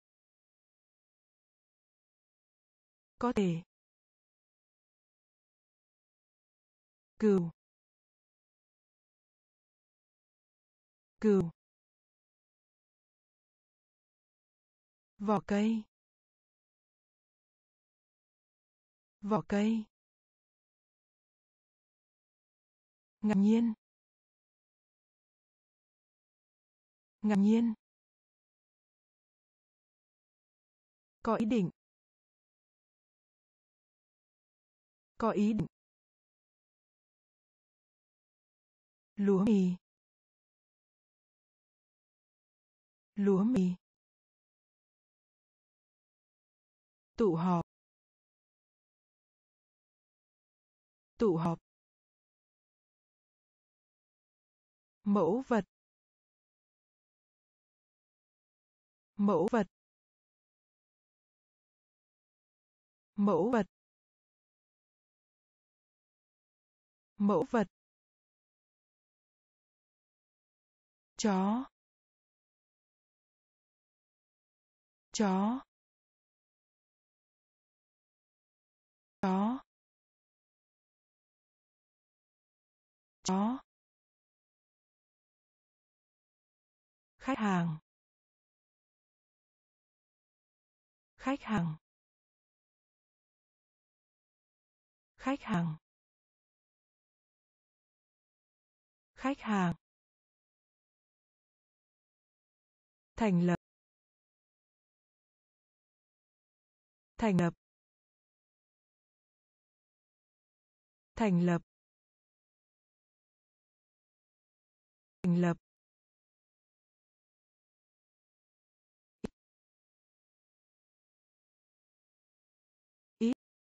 có thể cừu cừu vỏ cây vỏ cây ngạc nhiên ngạc nhiên có ý định có ý định lúa mì lúa mì tụ họp tụ họp mẫu vật mẫu vật mẫu vật mẫu vật chó chó chó chó khách hàng khách hàng khách hàng khách hàng thành lập thành lập thành lập thành lập ít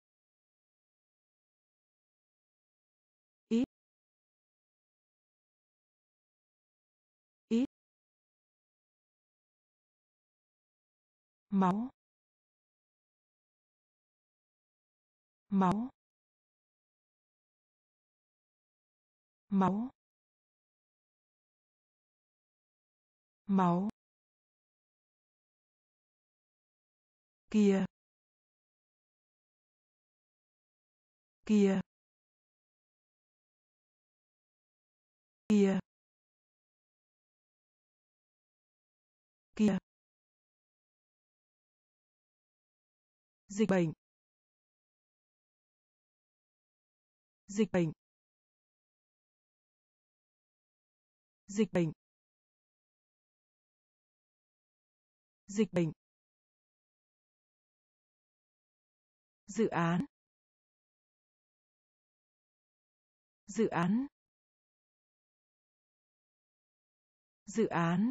ít ít máu máu máu máu kia kia kia kia dịch bệnh dịch bệnh dịch bệnh Dịch bệnh. Dự án. Dự án. Dự án.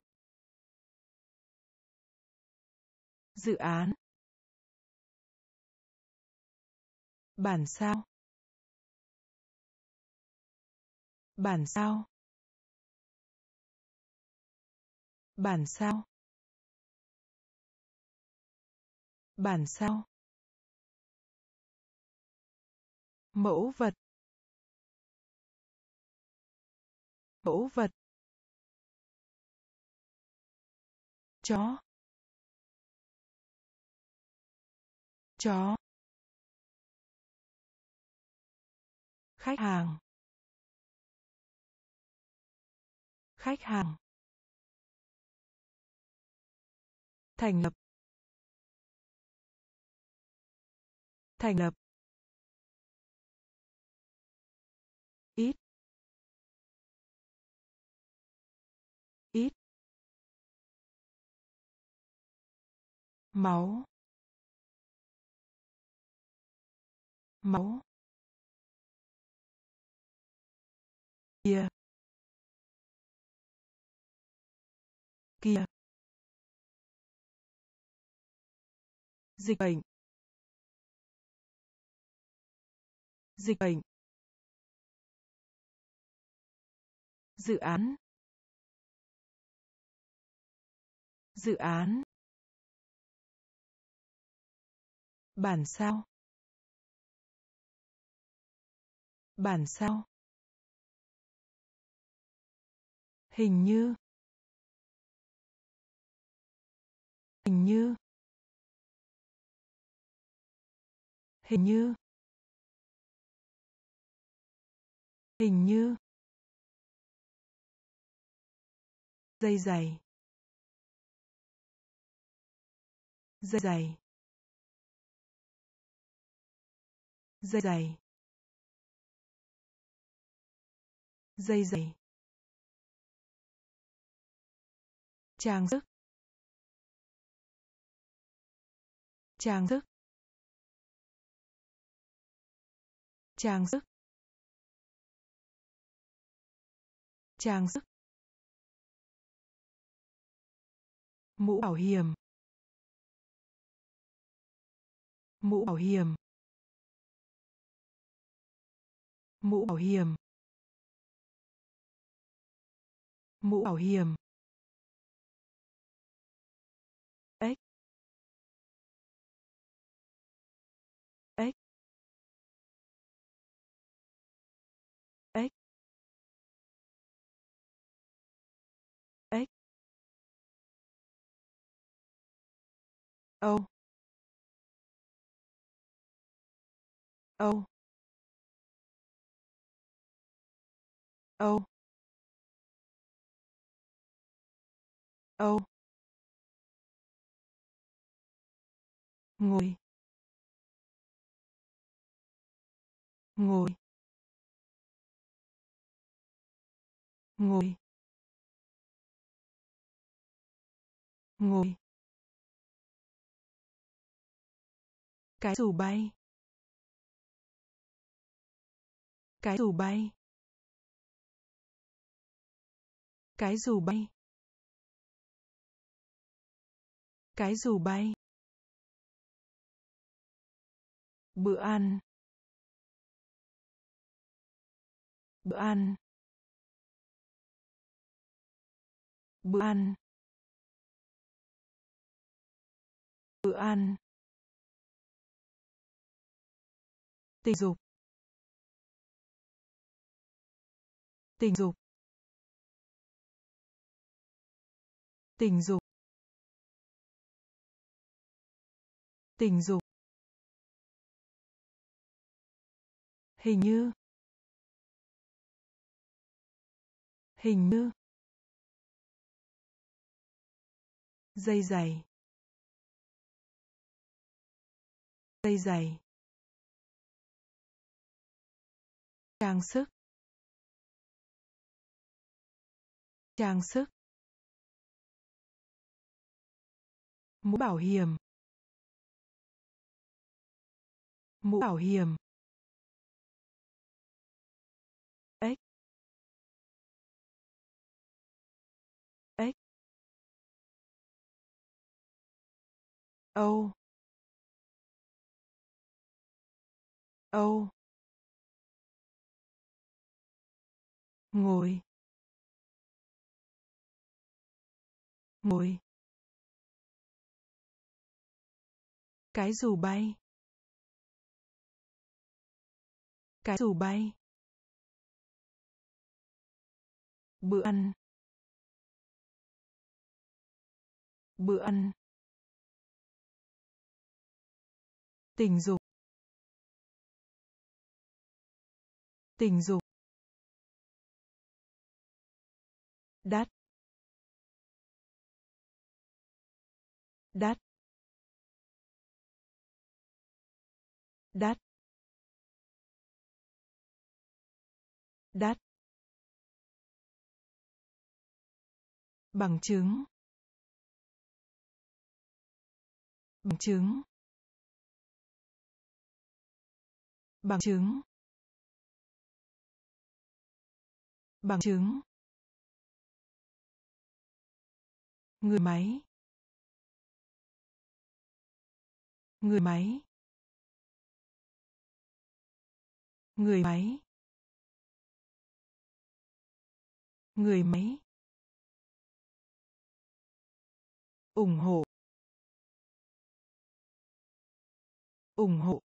Dự án. Bản sao. Bản sao. Bản sao. Bản sao. Mẫu vật. Mẫu vật. Chó. Chó. Khách hàng. Khách hàng. Thành lập. Thành lập. Ít. Ít. Máu. Máu. Kia. Kia. Dịch bệnh. Dịch bệnh. Dự án. Dự án. Bản sao. Bản sao. Hình như. Hình như. Hình như. Hình như. Dây dày. Dây dày. Dây dày. Dây dày. Trang sức. Trang sức. Trang sức. Trang sức. Mũ bảo hiểm. Mũ bảo hiểm. Mũ bảo hiểm. Mũ bảo hiểm. Ếch. Ếch. Ếch. Ếch. Âu. Âu. Âu. Âu. Ngồi. Ngồi. Ngồi. Ngồi. Cái dù bay. Cái dù bay. Cái dù bay. Cái dù bay. Bữa ăn. Bữa ăn. Bữa ăn. Bữa ăn. Tình dục. Tình dục. Tình dục. Tình dục. Hình như. Hình như. Dây dày. Dây dày. Trang sức. Trang sức. Mũ bảo hiểm. Mũ bảo hiểm. Ếch. Ếch. Âu. Âu. Ngồi. Ngồi. Cái dù bay. Cái dù bay. Bữa ăn. Bữa ăn. Tình dục. Tình dục. Đắt. Đắt. Đắt. Đắt. Bằng chứng. Bằng chứng. Bằng chứng. Bằng chứng. Người máy. Người máy. Người máy. Người máy. ủng hộ. ủng hộ.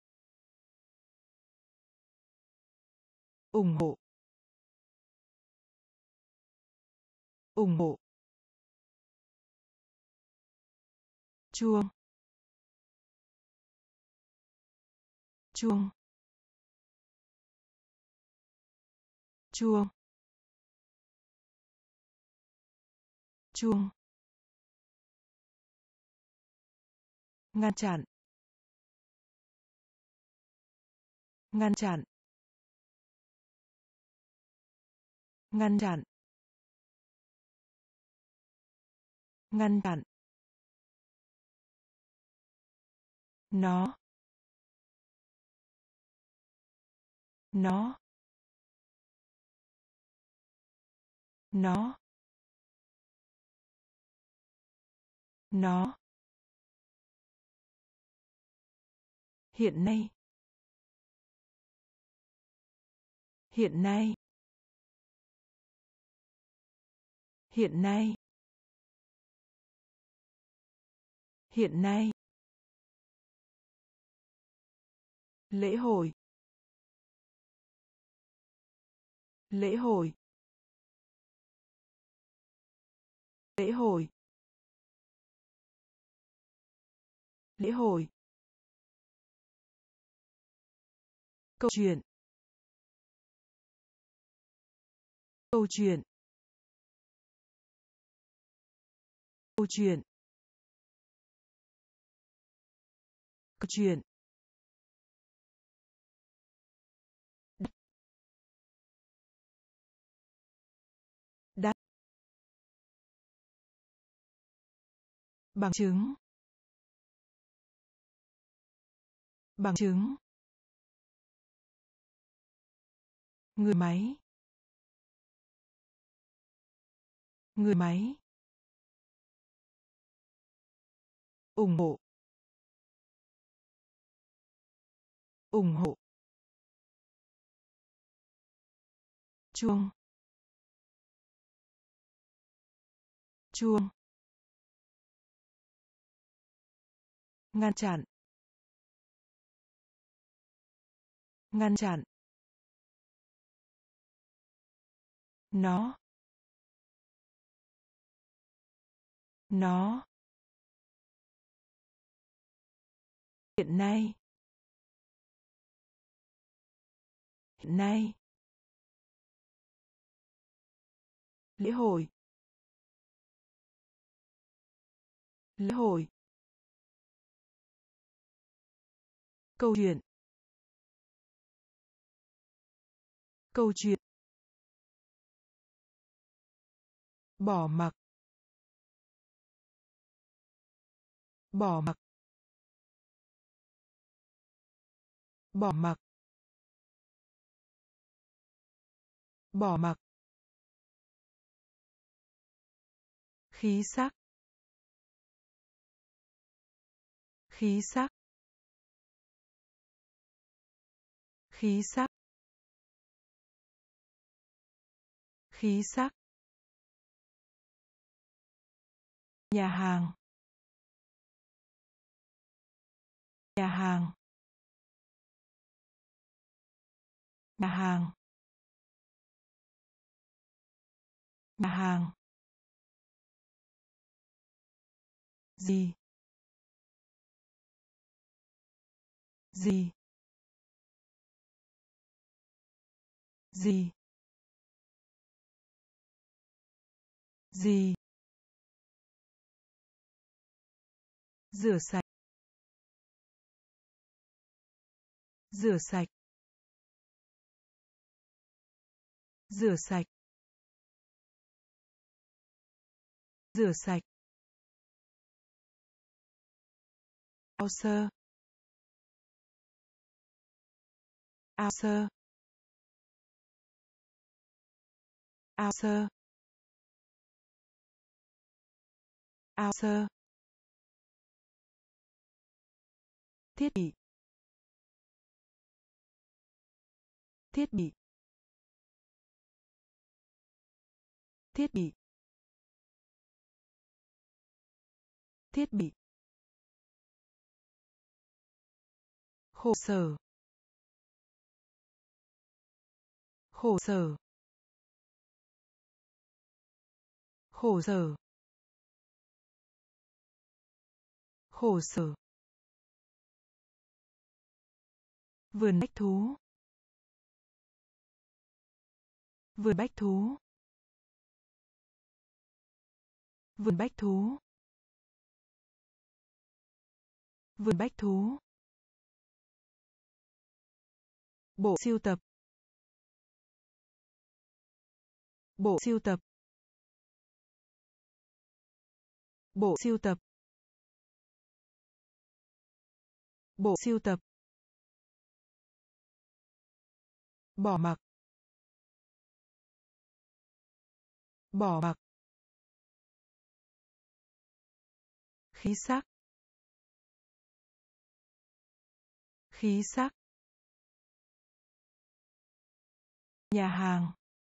ủng hộ. ủng hộ. Chuông. Chuông. Chuông. Chuông. Ngăn chặn. Ngăn chặn. Ngăn chặn. Ngăn chặn. Nó. Nó. Nó. Nó. Hiện nay. Hiện nay. Hiện nay. Hiện nay. Lễ hội. Lễ hội. Lễ hội. Lễ hội. Câu chuyện. Câu chuyện. Câu chuyện. Câu chuyện. Đắt. Bằng chứng. Bằng chứng. Người máy. Người máy. ủng hộ. ủng hộ. Chuông. Chuông. Ngăn chặn. Ngăn chặn. Nó. Nó. Hiện nay. Hiện nay. Lễ hội. Lễ hội. Câu chuyện. Câu chuyện. Bỏ mặc. Bỏ mặc. Bỏ mặc. Bỏ mặc. Khí sắc. Khí sắc. Khí sắc. Khí sắc. Nhà hàng. Nhà hàng. Nhà hàng. Nhà hàng. Gì? Gì? Gì? Gì? Rửa sạch. Rửa sạch. Rửa sạch. Rửa sạch. Ao sơ. Ao sơ. Ao sơ. Ao sơ. Thiết bị. Thiết bị. Thiết bị. Thiết bị. Khổ sở. Khổ sở. Khổ sở. Khổ sở. Vườn bách thú. Vườn bách thú. Vườn bách thú. Vườn bách thú. Bộ sưu tập. Bộ sưu tập. Bộ sưu tập. Bộ sưu tập. Bỏ mặc. Bỏ mặc. Khí sắc. Khí sắc. Nhà hàng.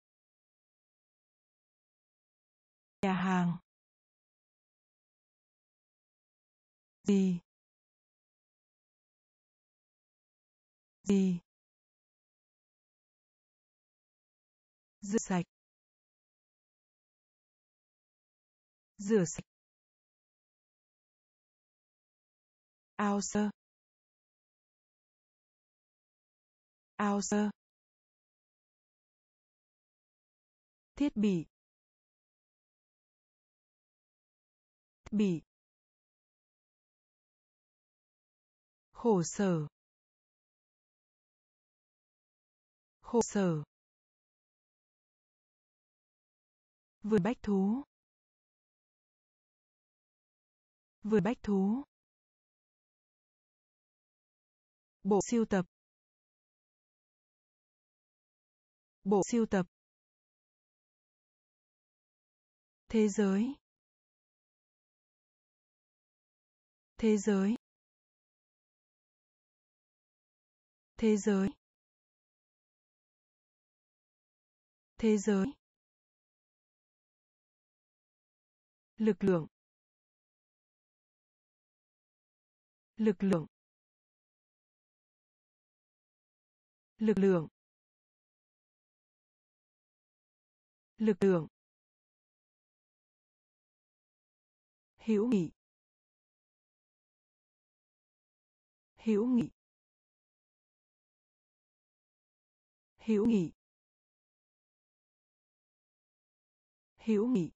Nhà hàng. Gì? Gì? Rửa sạch. Rửa sạch. Ao sơ. Ao sơ. Thiết bị. Thiết bị. Khổ sở. Khổ sở. Vườn bách thú. Vườn bách thú. Bộ sưu tập. Bộ sưu tập. Thế giới. Thế giới. Thế giới. Thế giới. Lực lượng. Lực lượng. Lực lượng. Lực lượng. Hữu nghị. Hữu nghị. Hữu nghị. Hữu nghị.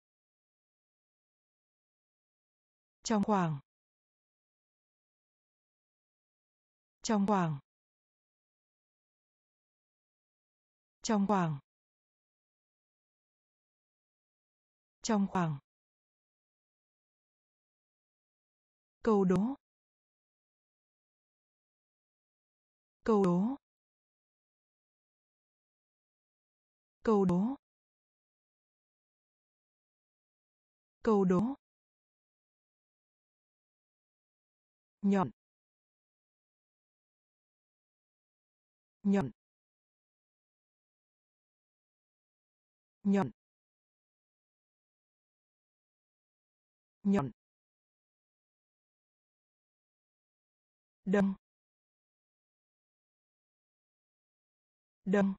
Trong khoảng. Trong khoảng. Trong khoảng. Trong khoảng. Câu đố. Câu đố. Câu đố. Câu đố. Nhọn. Nhọn. Nhọn. Nhọn. Đâm. Đâm.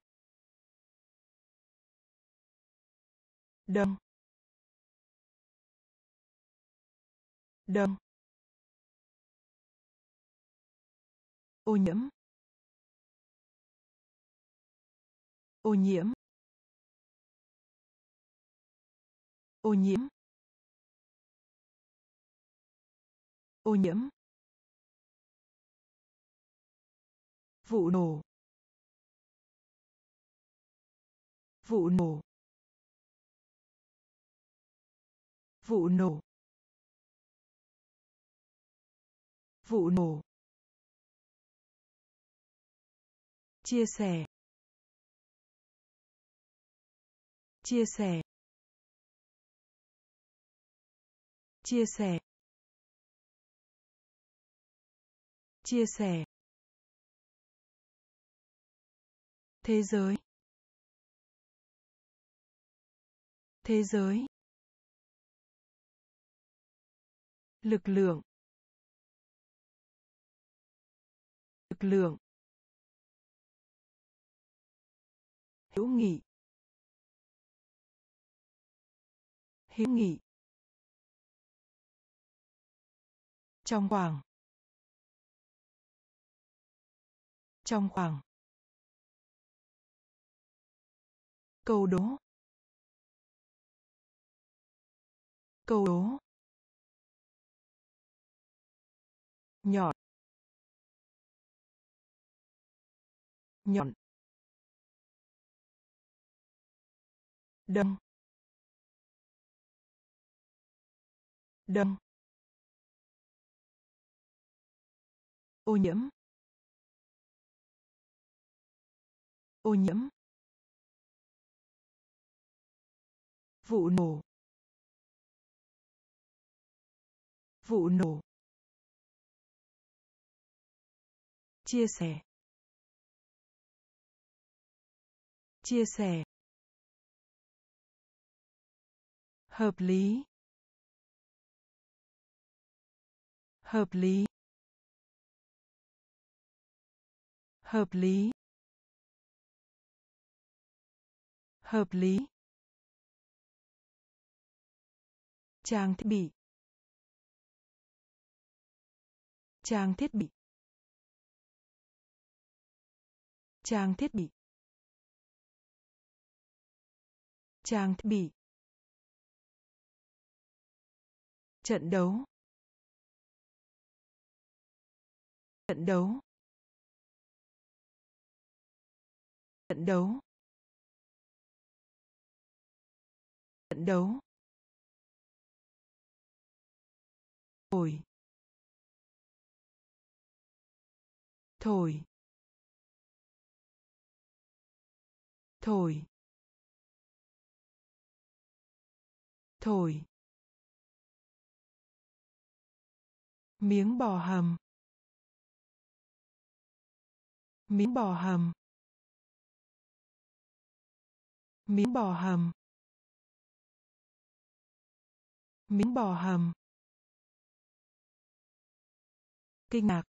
Đâm. Đâm. Ô nhiễm. Ô nhiễm. Ô nhiễm. Ô nhiễm. Vụ nổ. Vụ nổ. Vụ nổ. Vụ nổ. Chia sẻ. Chia sẻ. Chia sẻ. Chia sẻ. Thế giới. Thế giới. Lực lượng. Lực lượng. Hữu nghị. Hữu nghị. Trong khoảng. Trong khoảng. Câu đố. Câu đố. Nhọn. Nhọn. Đâm. Đâm. Ô nhiễm. Ô nhiễm. Vụ nổ. Vụ nổ. Chia sẻ. Chia sẻ. Hợp lý. Hợp lý. Hợp lý. Hợp lý. Trang thiết bị. Trang thiết bị. Trang thiết bị. Trang thiết bị. Trận đấu. Trận đấu. Trận đấu. Trận đấu. Thổi. Thổi. Thổi. Thổi. Miếng bò hầm. Miếng bò hầm. Miếng bò hầm. Miếng bò hầm. Kinh ngạc.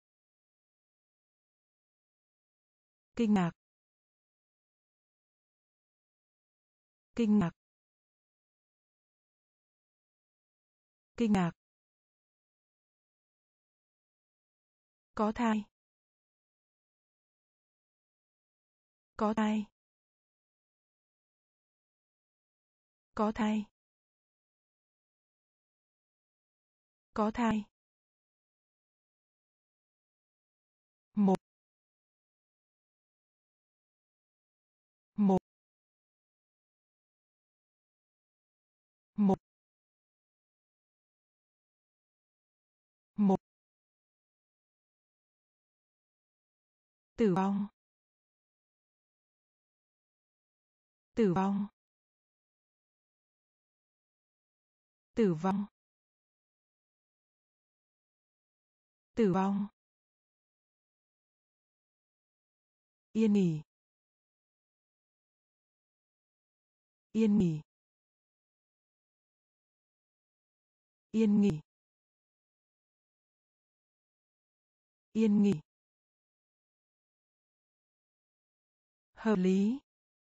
Kinh ngạc. Kinh ngạc. Kinh ngạc. Có thai. Có thai. Có thai. Có thai. Một. Một. Một. Tử vong. Tử vong. Tử vong. Tử vong. Yên nghỉ. Yên nghỉ. Yên nghỉ. Yên nghỉ. Hợp lý.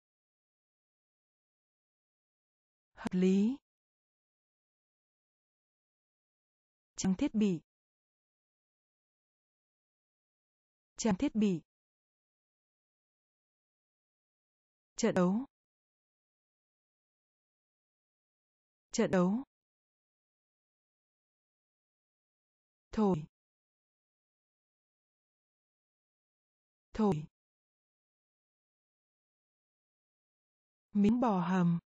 Hợp lý. Trang thiết bị. Trang thiết bị. Trận đấu. Trận đấu. Thổi. Thổi. Miếng bò hầm.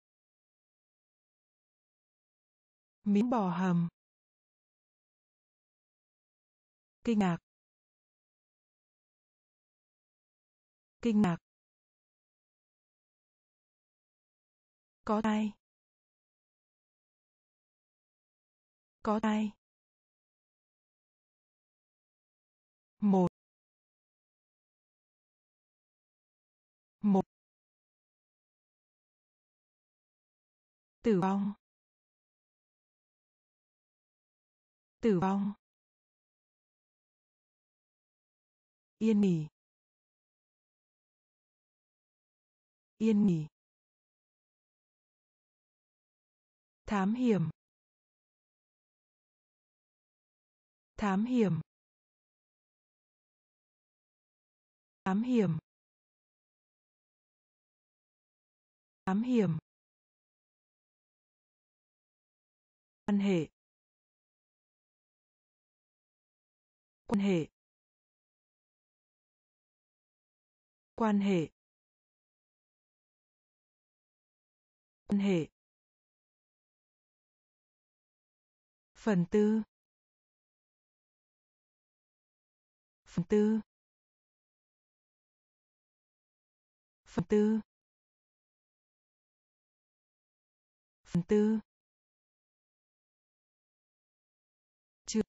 Miếng bò hầm. Kinh ngạc. Kinh ngạc. Có tai. Có tai. Một. Một. Tử vong. Tử vong. Yên nghỉ. Yên nghỉ. Thám hiểm. Thám hiểm. Thám hiểm. Thám hiểm. Quan hệ. Quan hệ. Quan hệ. Quan hệ. Phần tư. Phần tư. Phần tư. Phần tư. Chưa.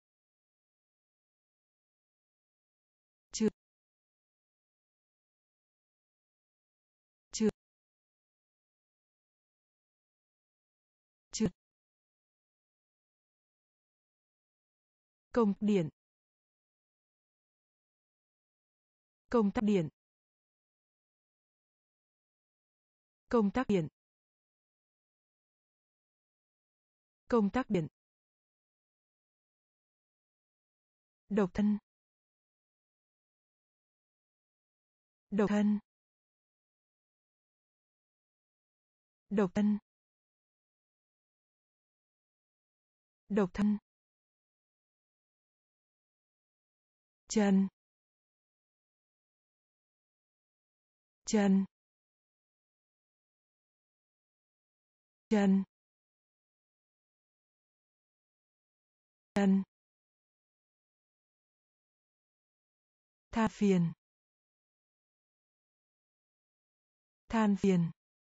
Chưa. Chưa. Chưa. Công điện. Công tắc điện. Công tắc điện. Công tắc điện. Độc thân. Độc thân. Độc thân. Độc thân. Chân. Chân. Chân. Chân. Than phiền. Than phiền.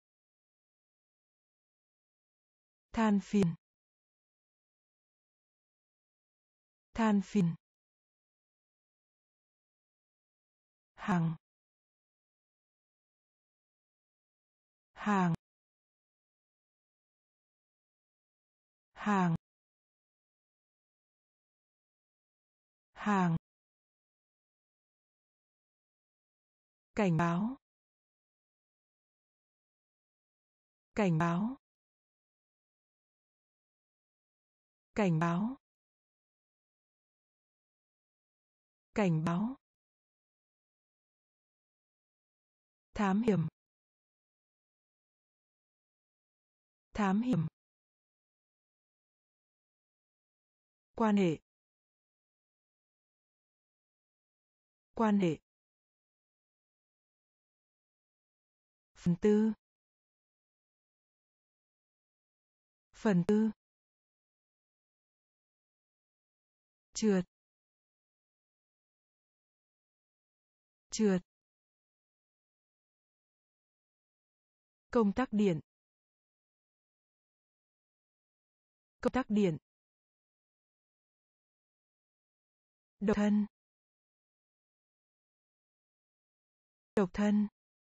Than phiền. Than phiền. Hàng. Hàng. Hàng. Hàng. Cảnh báo. Cảnh báo. Cảnh báo. Cảnh báo. Thám hiểm. Thám hiểm. Quan hệ. Quan hệ. Phần tư. Phần tư. Trượt. trượt, công tắc điện, công tắc điện, độc thân, độc thân,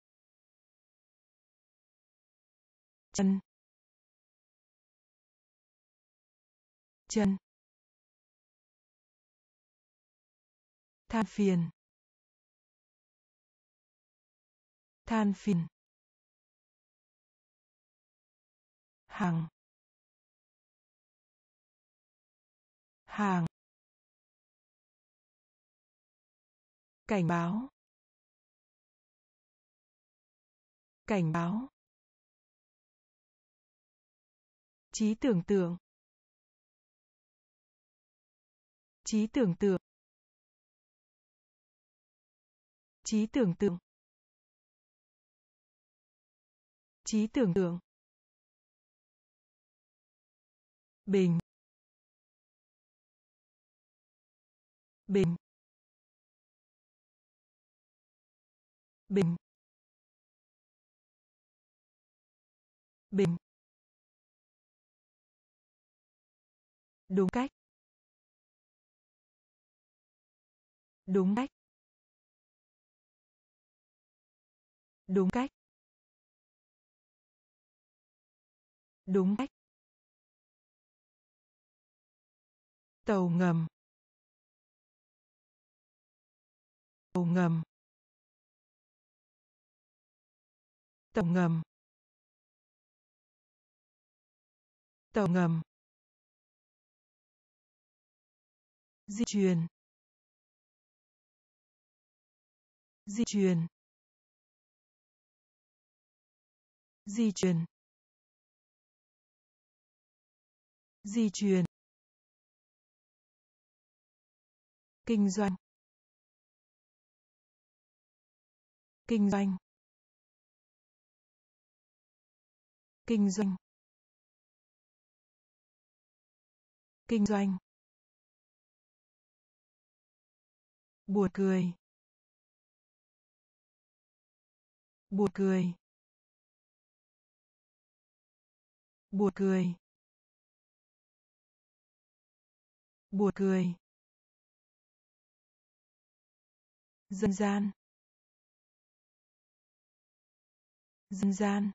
chân, chân, than phiền, than phiền, hàng, hàng, cảnh báo, cảnh báo, trí tưởng tượng, trí tưởng tượng, trí tưởng tượng, trí tưởng tượng, bình, bình, bình, bình, đúng cách, đúng cách, đúng cách, đúng cách, tàu ngầm, tàu ngầm, tàu ngầm, tàu ngầm, di truyền, di truyền, di truyền, di truyền, kinh doanh, kinh doanh, kinh doanh, kinh doanh, buồn cười, buồn cười, buồn cười, buồn cười, dân gian, dân gian,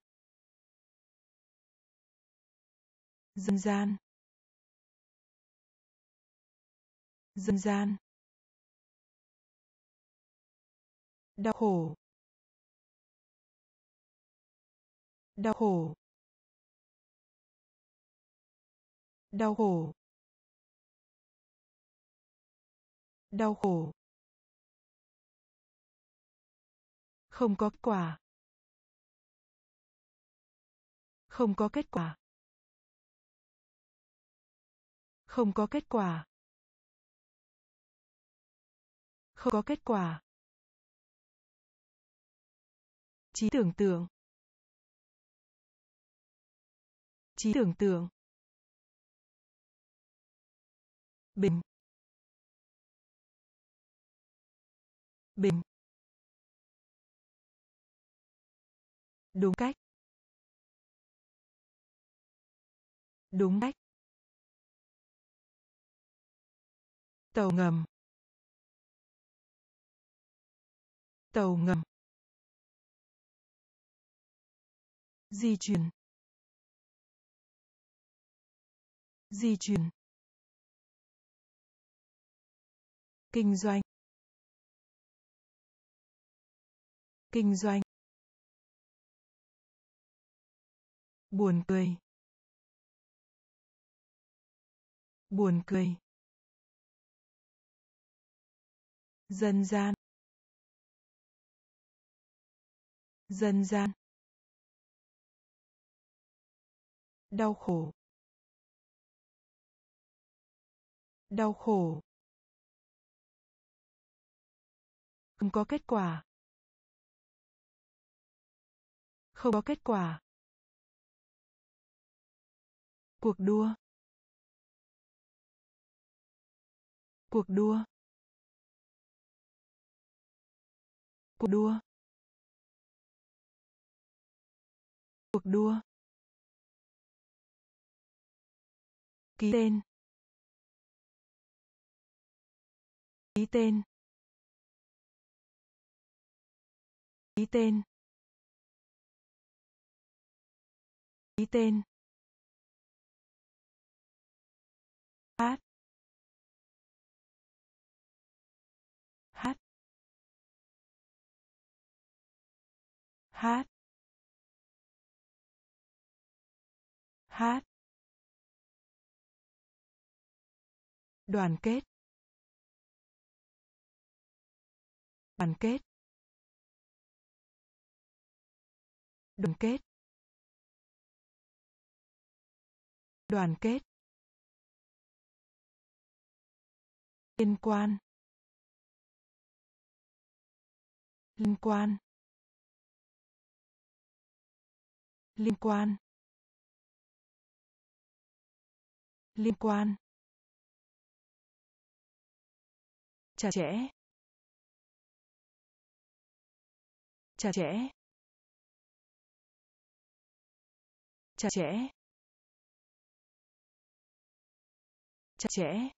dân gian, dân gian, đau khổ, đau khổ, đau khổ, đau khổ, không có kết quả, không có kết quả, không có kết quả, không có kết quả, trí tưởng tượng, trí tưởng tượng, bình, bình, đúng cách, đúng cách, tàu ngầm, tàu ngầm, di truyền, di truyền, kinh doanh, kinh doanh, buồn cười, buồn cười, dân gian, dân gian, đau khổ, đau khổ, không có kết quả, không có kết quả, cuộc đua, cuộc đua, Cuộc đua. Cuộc đua. Ký tên. Ký tên. Ký tên. Ký tên. Hát. Hát. Hát. Hát. Đoàn kết. Đoàn kết. Đoàn kết. Đoàn kết. Liên quan. Liên quan. Liên quan. Liên quan. Chặt chẽ. Chặt chẽ. Chặt chẽ. Chặt chẽ.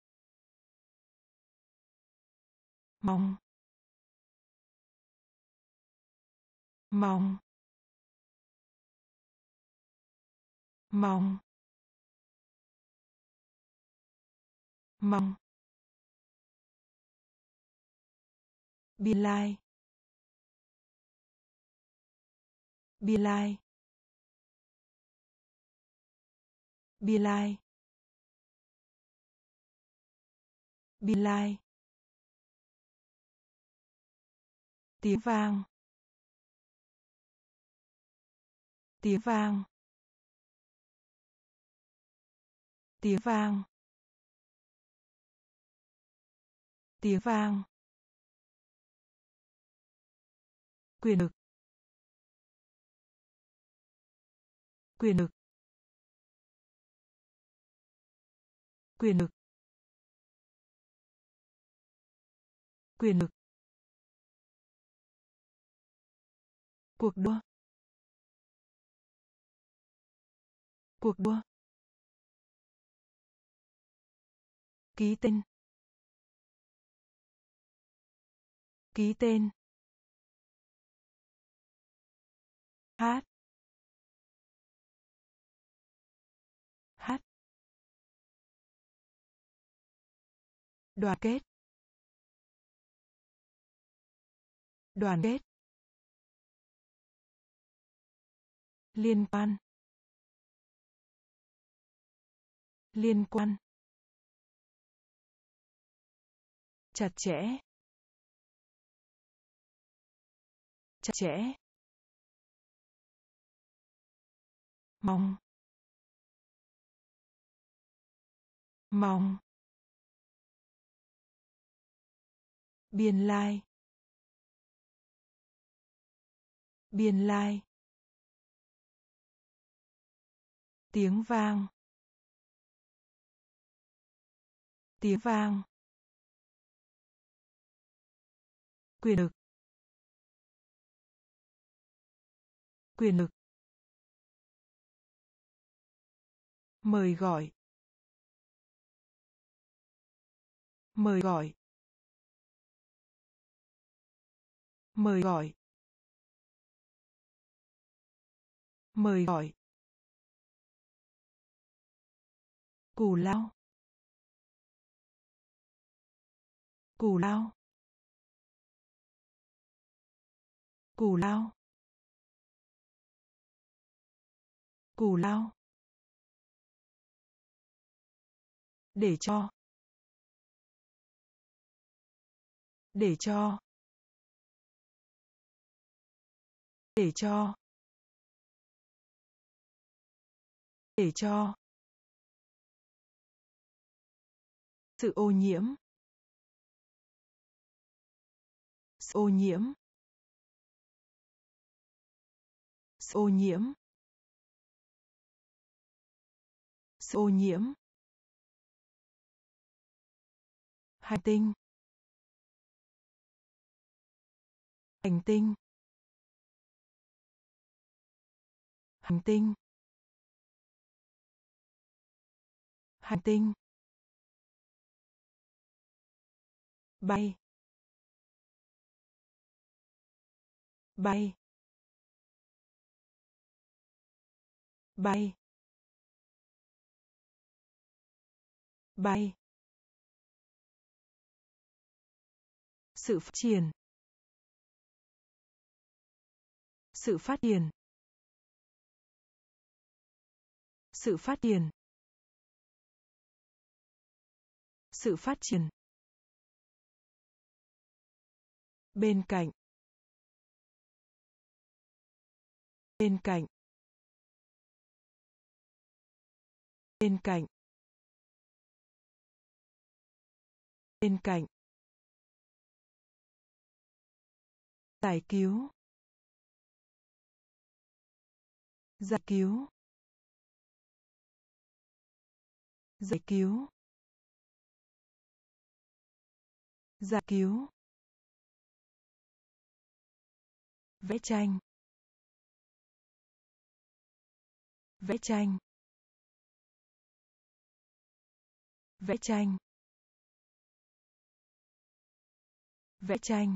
Mong. Mong. Mong. Mong. Biên lai. Biên lai. Biên lai. Biên lai. Tiếng vang. Tiếng vang. Tiếng vang. Tiếng vang. Quyền lực. Quyền lực. Quyền lực. Quyền lực. Cuộc đua. Cuộc đua. Ký tên. Ký tên. Hát. Hát. Đoàn kết. Đoàn kết. Liên quan. Liên quan. Chặt chẽ. Chặt chẽ. Mong. Mong. Biên lai. Biên lai. Tiếng vang. Tiếng vang. Quyền lực. Quyền lực. Mời gọi. Mời gọi. Mời gọi. Mời gọi. Cù lao. Cù lao. Cù lao. Cù lao. Để cho. Để cho. Để cho. Để cho. Sự ô nhiễm. Sự ô nhiễm. Sự ô nhiễm. Sự ô nhiễm. Hành tinh. Hành tinh. Hành tinh. Hành tinh. Bay. Bay. Bay. Bay. Sự phát triển. Sự phát triển. Sự phát triển. Sự phát triển. Bên cạnh. Bên cạnh. Bên cạnh. Bên cạnh. Giải cứu. Giải cứu. Giải cứu. Giải cứu. Vẽ tranh. Vẽ tranh. Vẽ tranh. Vẽ tranh.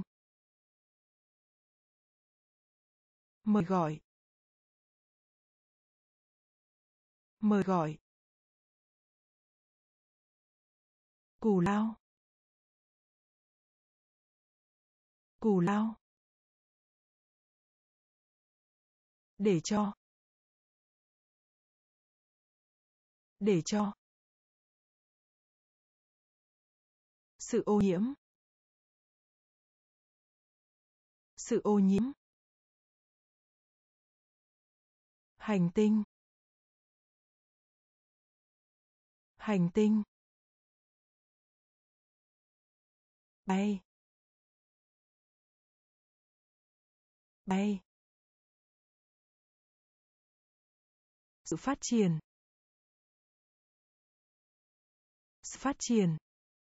Mời gọi. Mời gọi. Cù lao. Cù lao. Để cho. Để cho. Sự ô nhiễm. Sự ô nhiễm. Hành tinh. Hành tinh. Bay. Bay. Sự phát triển. Sự phát triển.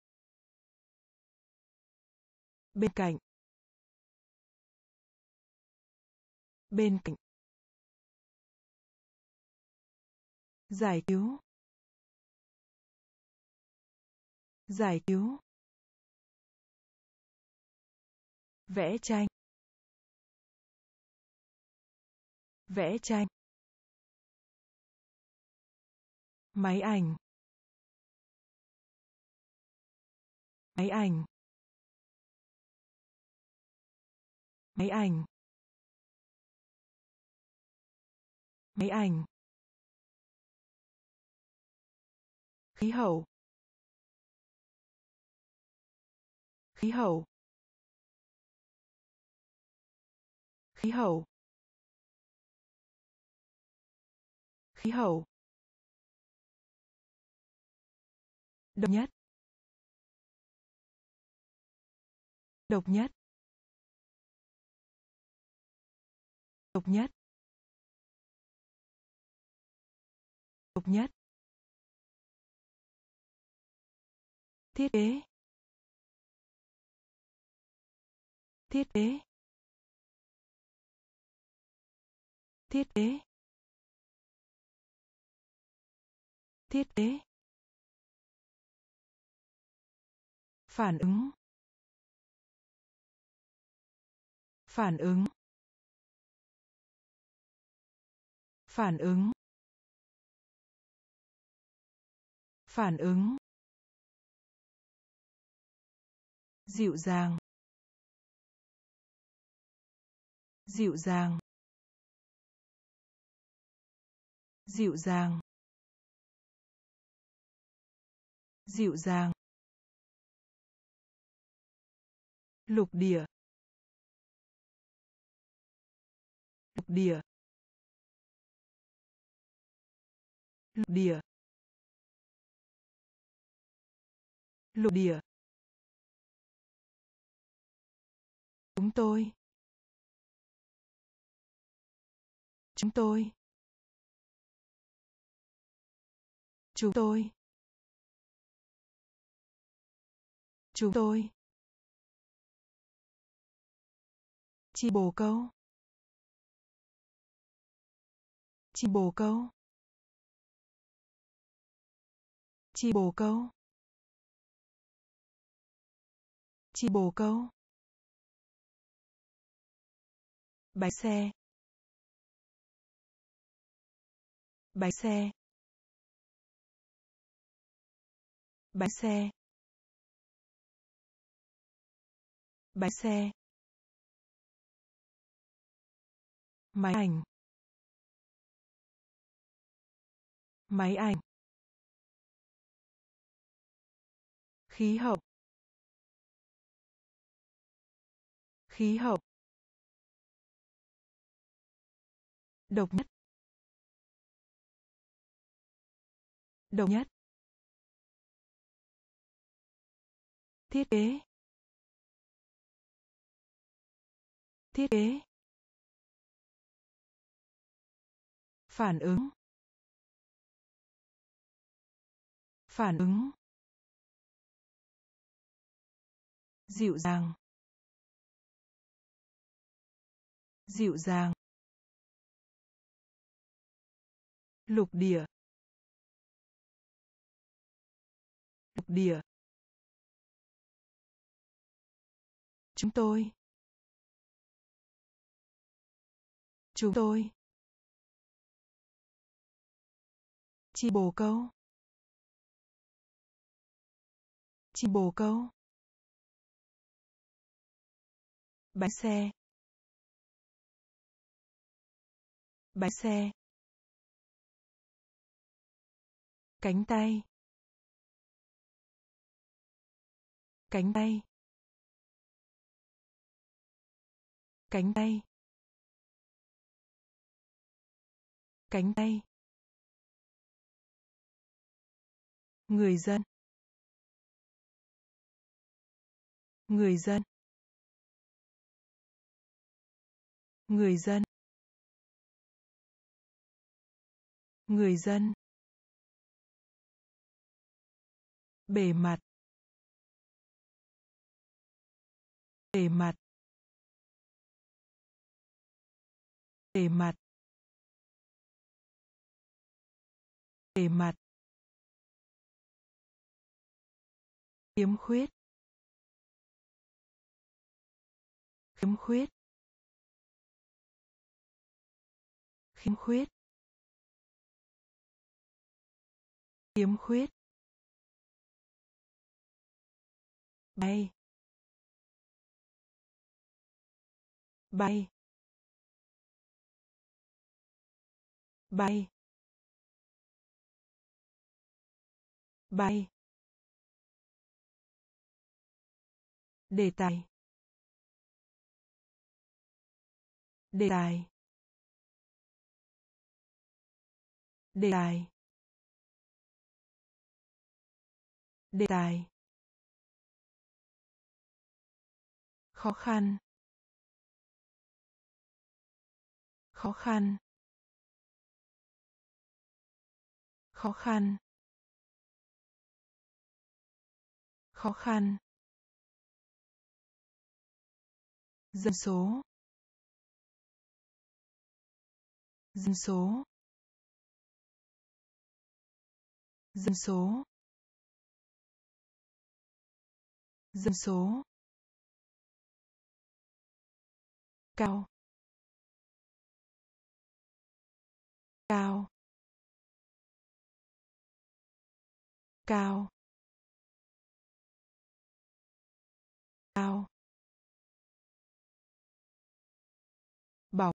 Bên cạnh. Bên cạnh. Giải cứu. Giải cứu. Vẽ tranh. Vẽ tranh. Máy ảnh. Máy ảnh. Máy ảnh. Máy ảnh. Khí hậu. Khí hậu. Khí hậu. Khí hậu. Độc nhất. Độc nhất. Độc nhất. Độc nhất. Thiết kế. Thiết kế. Thiết kế. Thiết kế. Phản ứng. Phản ứng. Phản ứng. Phản ứng. Dịu dàng. Dịu dàng. Dịu dàng. Dịu dàng. Lục địa. Lục địa. Lục địa. Lục địa. Chúng tôi. Chúng tôi. Chúng tôi. Chúng tôi. Chi bồ câu. Chi bồ câu. Chi bồ câu. Chi bồ câu. Bánh xe. Bánh xe. Bánh xe. Bánh xe. Máy ảnh. Máy ảnh. Khí hậu. Khí hậu. Độc nhất. Độc nhất. Thiết kế. Thiết kế. Phản ứng. Phản ứng. Dịu dàng. Dịu dàng. Lục địa. Lục địa. Chúng tôi. Chúng tôi. Chi bồ câu. Chi bồ câu. Bánh xe. Bánh xe. Cánh tay. Cánh tay. Cánh tay. Cánh tay. Người dân. Người dân. Người dân. Người dân. Bề mặt. Bề mặt. Bề mặt. Bề mặt. Khiếm khuyết. Khiếm khuyết. Khiếm khuyết. Khiếm khuyết. Bay. Bay. Bay. Bay. Đề tài. Đề tài. Đề tài. Đề tài. Khó khăn. Khó khăn. Khó khăn. Khó khăn. Dân số. Dân số. Dân số. Dân số. Cao. Cao. Cao. Cao. Bọc.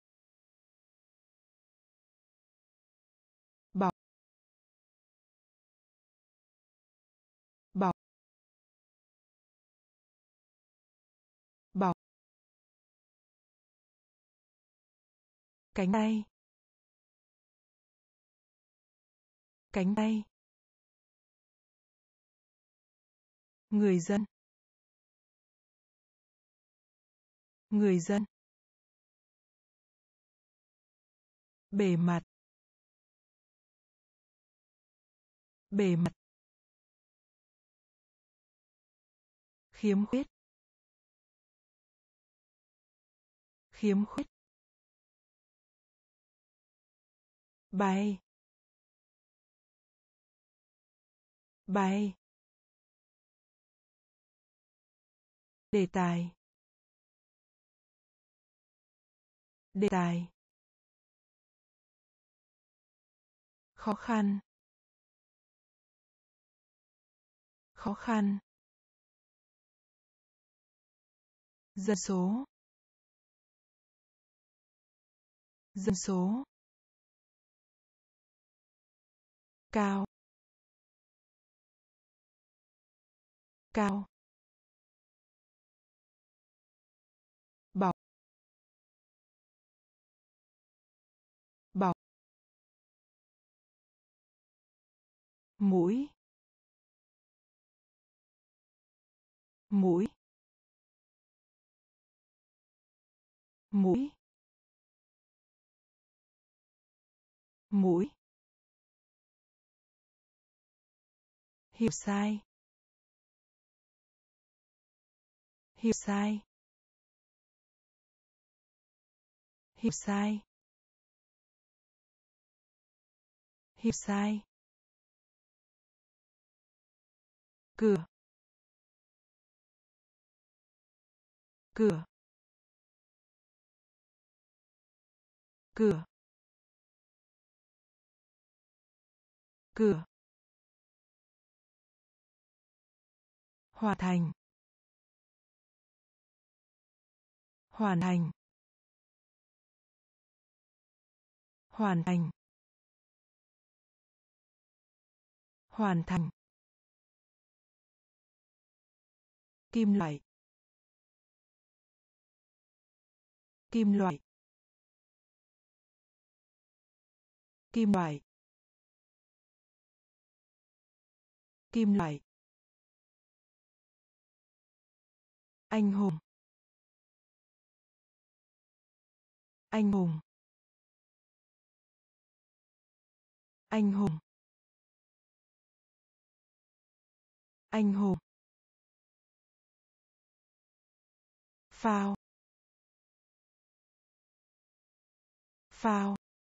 Bọc. Bọc. Bọc. Cánh tay. Cánh tay. Người dân. Người dân. Bề mặt. Bề mặt. Khiếm khuyết. khiếm khuyết, bay, bay, đề tài, đề tài, khó khăn, khó khăn, dân số, dân số, cao, cao, bọc, bọc, mũi, mũi, mũi, mũi, hiểu sai, hiểu sai, hiểu sai, hiểu sai, cửa, cửa, cửa, cửa, hoàn thành, hoàn thành, hoàn thành, hoàn thành, kim loại, kim loại, kim loại, kim loại, anh hùng, anh hùng, anh hùng, anh hùng, phao, phao,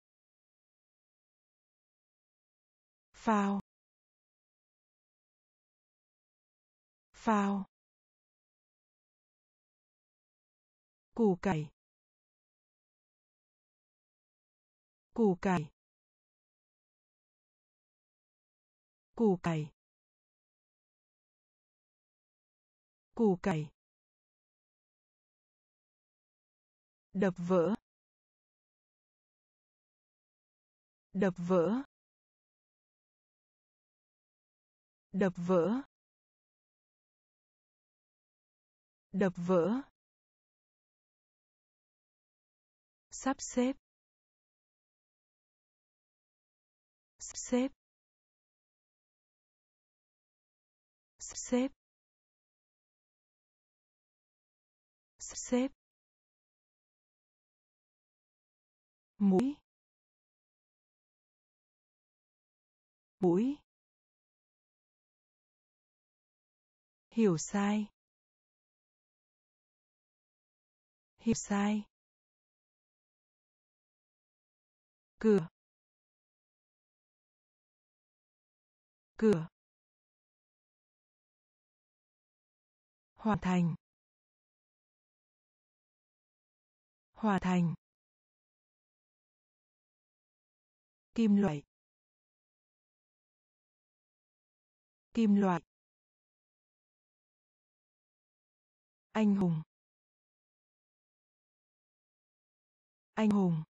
phao, phao, củ cải, củ cải, củ cải, củ cải, đập vỡ, đập vỡ, đập vỡ, đập vỡ, sắp xếp, sắp xếp, sắp xếp, sắp xếp, mũi, mũi, hiểu sai, hiểu sai, cửa, cửa, hoàn thành, hoàn thành, kim loại, kim loại, anh hùng, anh hùng,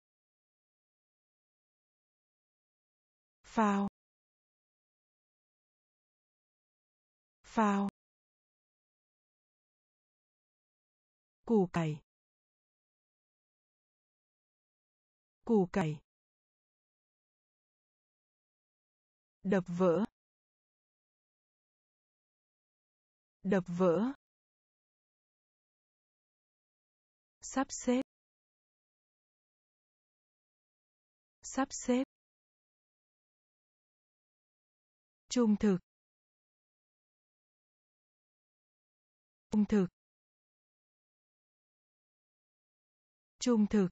phao, phao, củ cải, củ cải, đập vỡ, đập vỡ, sắp xếp, sắp xếp, trung thực, trung thực, Trung thực.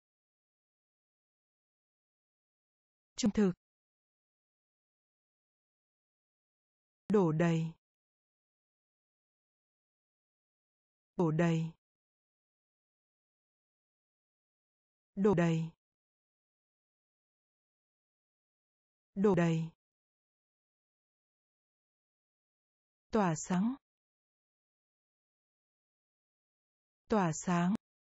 Trung thực. Đổ đầy. Đổ đầy. Đổ đầy. Đổ đầy. Tỏa sáng. Tỏa sáng.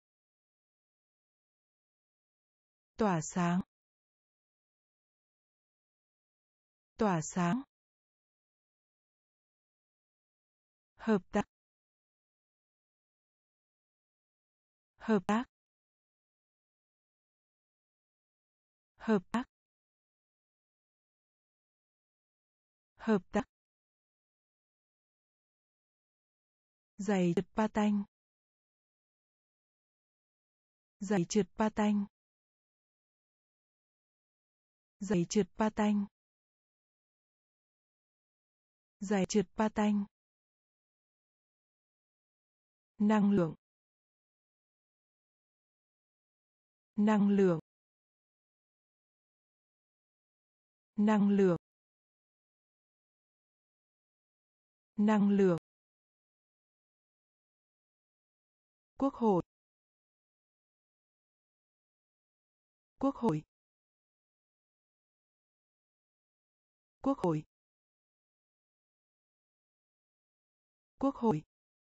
Tỏa sáng. Tỏa sáng. Hợp tác. Hợp tác. Hợp tác. Hợp tác. Giày trượt patin. Giày trượt patin. Giày trượt patin. Giày trượt patin. Năng lượng. Năng lượng. Năng lượng. Năng lượng. Quốc hội. Quốc hội. Quốc hội. Quốc hội.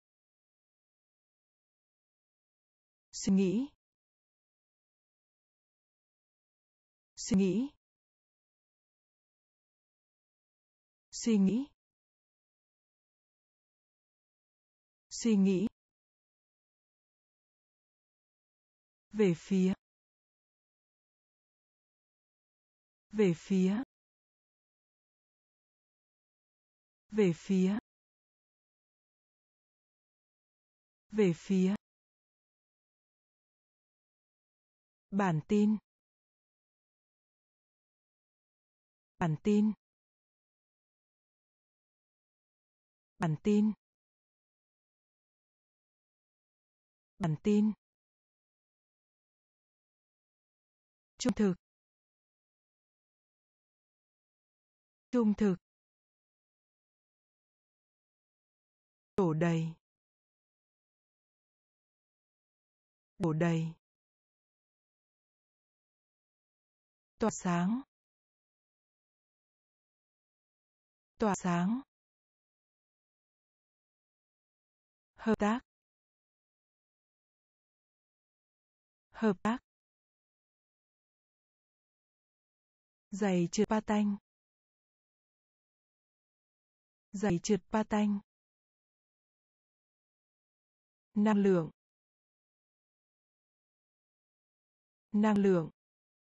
Suy nghĩ. Suy nghĩ. Suy nghĩ. Suy nghĩ. Về phía. Về phía. Về phía. Về phía. Bản tin. Bản tin. Bản tin. Bản tin. Trung thực. Trung thực. Đổ đầy. Đổ đầy. Tỏa sáng. Tỏa sáng. Hợp tác. Hợp tác. Giày trượt patin. Giày trượt patin. Năng lượng. Năng lượng.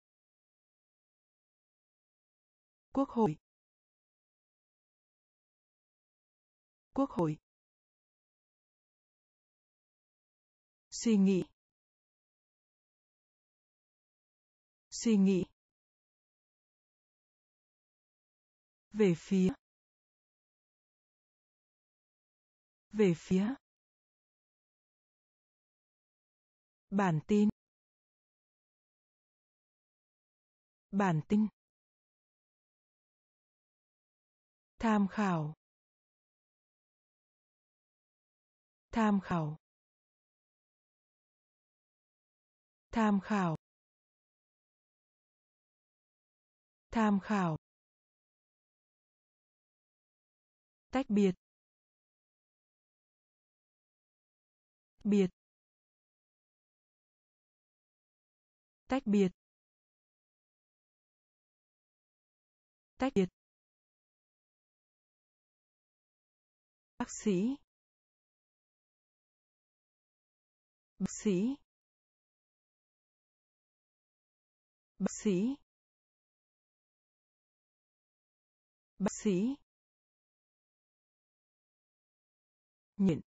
Quốc hội. Quốc hội. Suy nghĩ. Suy nghĩ. Về phía. Về phía. Bản tin. Bản tin. Tham khảo. Tham khảo. Tham khảo. Tham khảo. Tách biệt. Biệt. Tách biệt. Tách biệt. Bác sĩ. Bác sĩ. Bác sĩ. Bác sĩ. Nhện.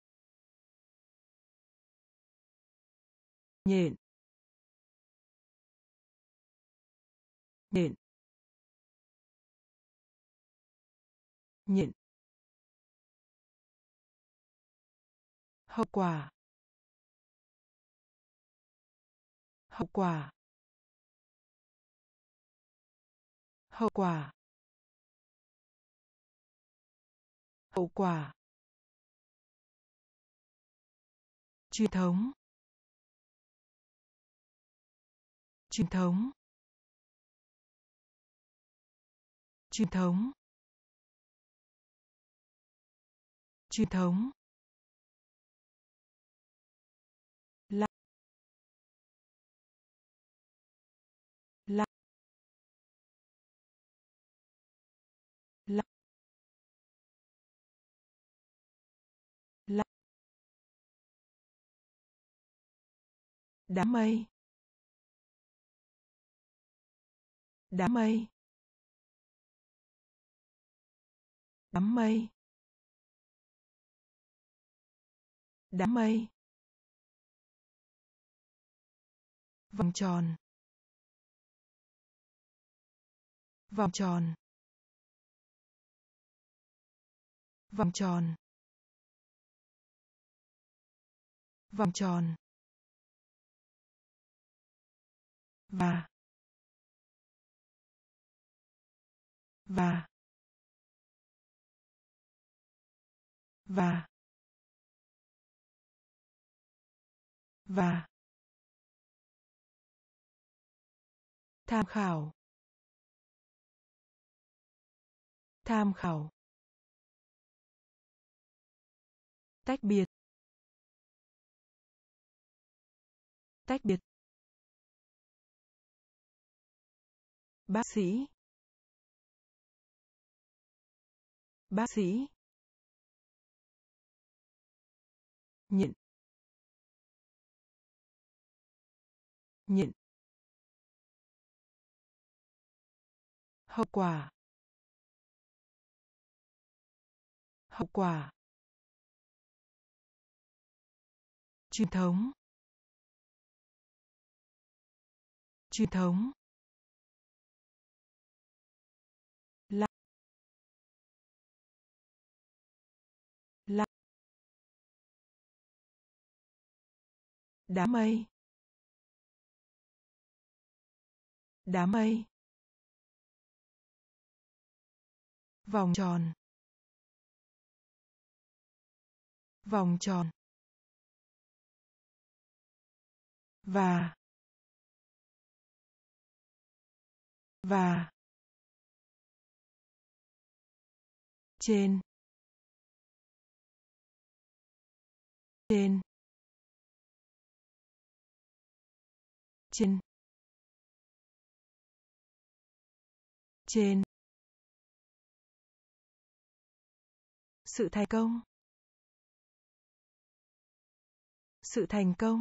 Nhện. Nhện. Nhện. Hậu quả. hậu quả, hậu quả, hậu quả, truyền thống, truyền thống, truyền thống, truyền thống, lặng, lặng, lặng, lặng, đám mây, đám mây, đám mây, đám mây, vòng tròn, vòng tròn, vòng tròn, vòng tròn, và, và, và, và, tham khảo, tham khảo, tách biệt, tách biệt, bác sĩ, bác sĩ, nhịn, nhịn, hậu quả, hậu quả, truyền thống, truyền thống, lặng, lặng, đám mây, đám mây, vòng tròn, vòng tròn, và, và, trên, trên, trên, trên, sự thành công, sự thành công,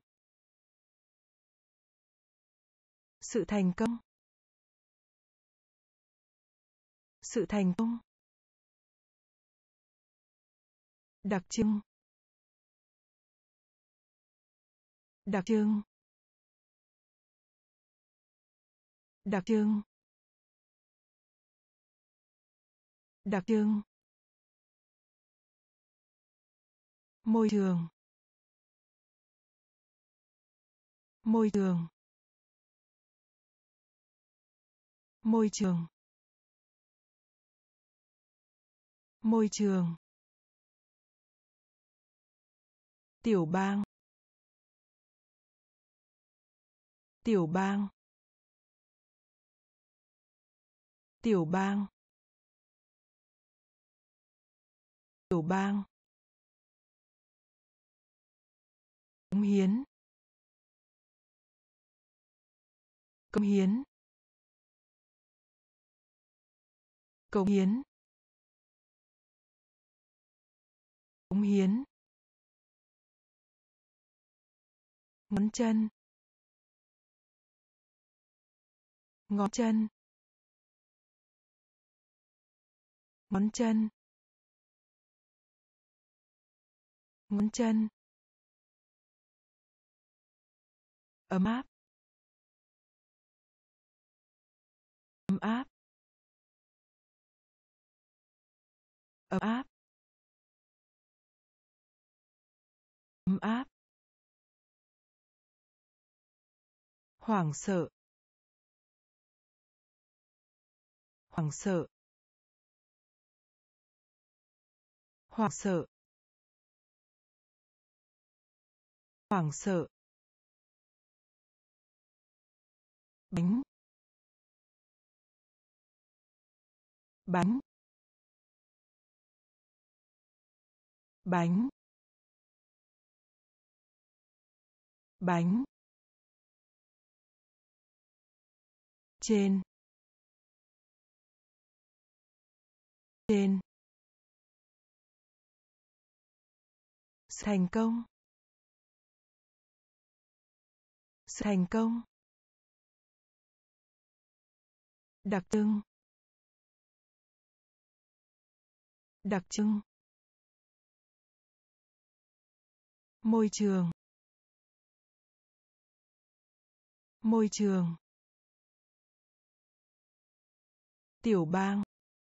sự thành công, sự thành công, đặc trưng, đặc trưng, đặc trưng, đặc trưng, môi trường, môi trường, môi trường, môi trường, tiểu bang, tiểu bang, tiểu bang, tiểu bang, cống hiến, cống hiến, cống hiến, cống hiến, ngón chân, ngón chân, ngón chân, ngón chân, ấm áp, ấm áp, ấm áp, ấm áp, Hoảng sợ. Hoảng sợ. Hoảng sợ. Hoảng sợ. Bánh. Bánh. Bánh. Bánh. Trên. Trên. Sự thành công. Sự thành công. Đặc trưng. Đặc trưng. Môi trường. Môi trường. Tiểu bang.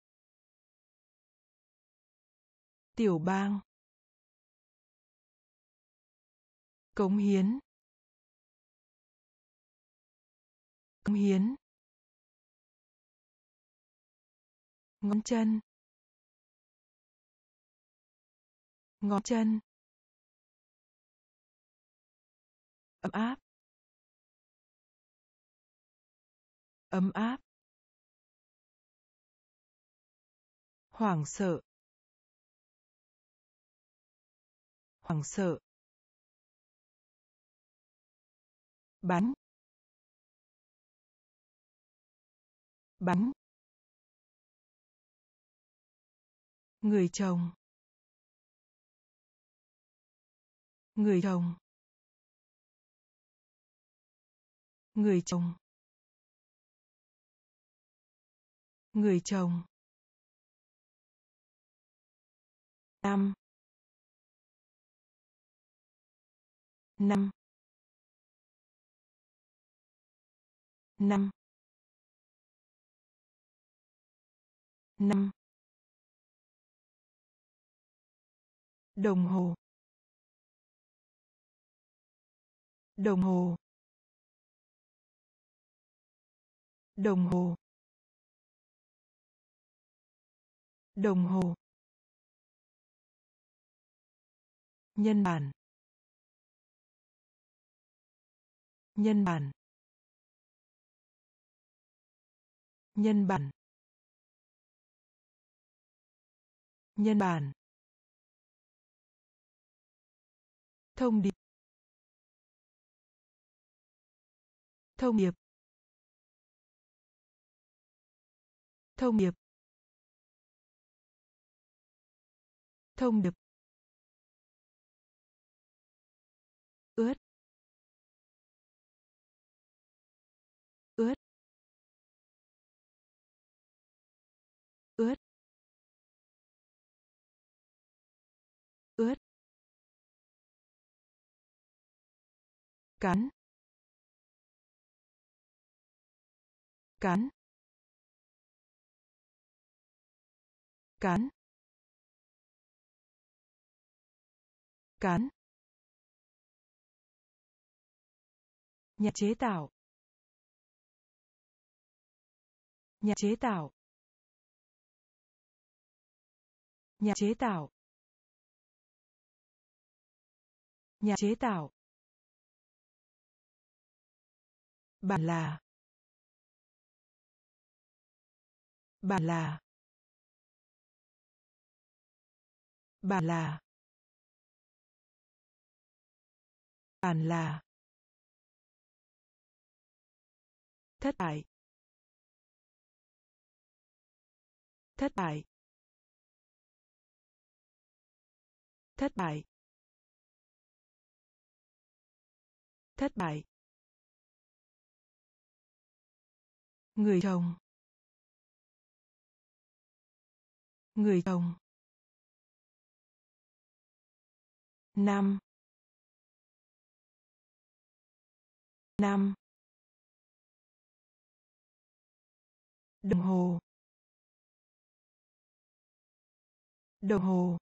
Tiểu bang. Cống hiến. Cống hiến. Ngón chân. Ngón chân. Ấm áp. Ấm áp. Hoảng sợ. Hoảng sợ. Bánh. Bánh. Người chồng. Người chồng. Người chồng. Người chồng. Năm. Năm. Năm. Năm. Đồng hồ. Đồng hồ. Đồng hồ. Đồng hồ. Nhân bản. Nhân bản. Nhân bản. Nhân bản. Thông điệp. Thông điệp. Thông điệp. Thông điệp. Ướt. Ướt. Ướt. Ướt. Cắn. Cắn. Cắn. Cắn. Nhà chế tạo. Nhà chế tạo. Nhà chế tạo. Nhà chế tạo. Bản là. Bản là. Bản là. Bản là. Thất bại. Thất bại. Thất bại. Thất bại. Người chồng. Người chồng. Năm. Năm. Đồng hồ. Đồng hồ.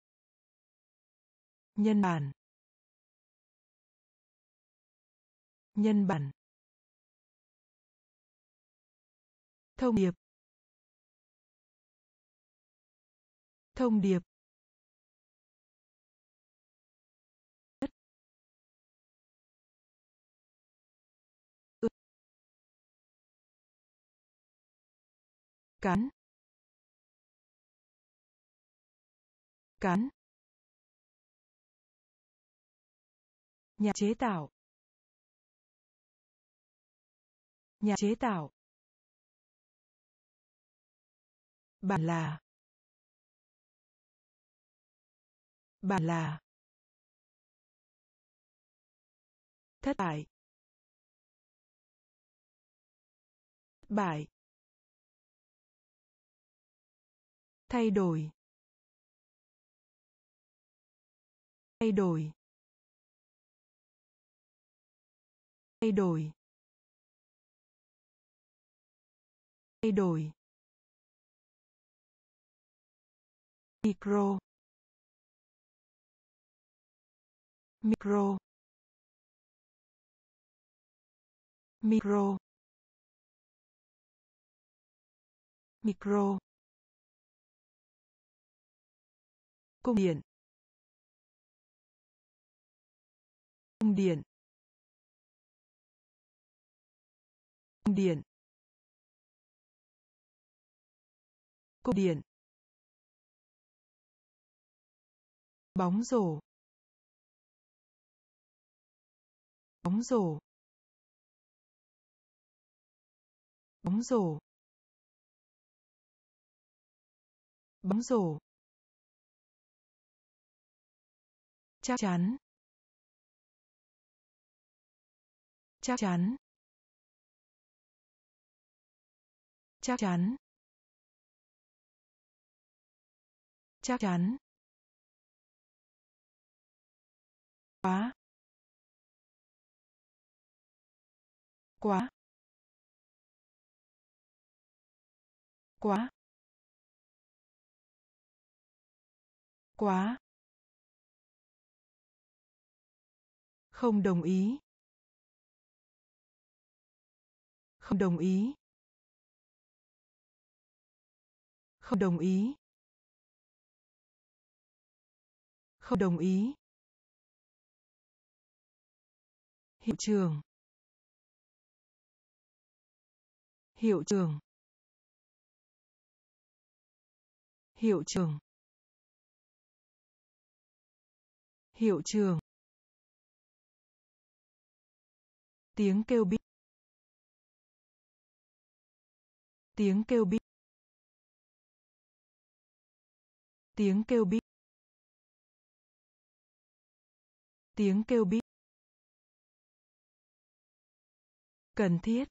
Nhân bản. Nhân bản. Thông điệp. Thông điệp. Ướt. Ướt. Cắn. Cắn. Nhà chế tạo. Nhà chế tạo. Bản là. Bản là. Thất bại. Thất bại. Thay đổi. Thay đổi. Thay đổi. Thay đổi. Micro. Micro. Micro. Micro. Cung điện. Cung điện. Cung điện. Cung điện. Bóng rổ. Bóng rổ. Bóng rổ. Bóng rổ. Chắc chắn. Chắc chắn. Chắc chắn. Chắc chắn. Quá. Quá. Quá. Quá. Không đồng ý. Không đồng ý. Không đồng ý. Không đồng ý. Hiệu trường. Hiệu trường. Hiệu trường. Hiệu trường. Tiếng kêu bíp. Tiếng kêu bíp. Tiếng kêu bíp. Tiếng kêu bíp. Cần thiết.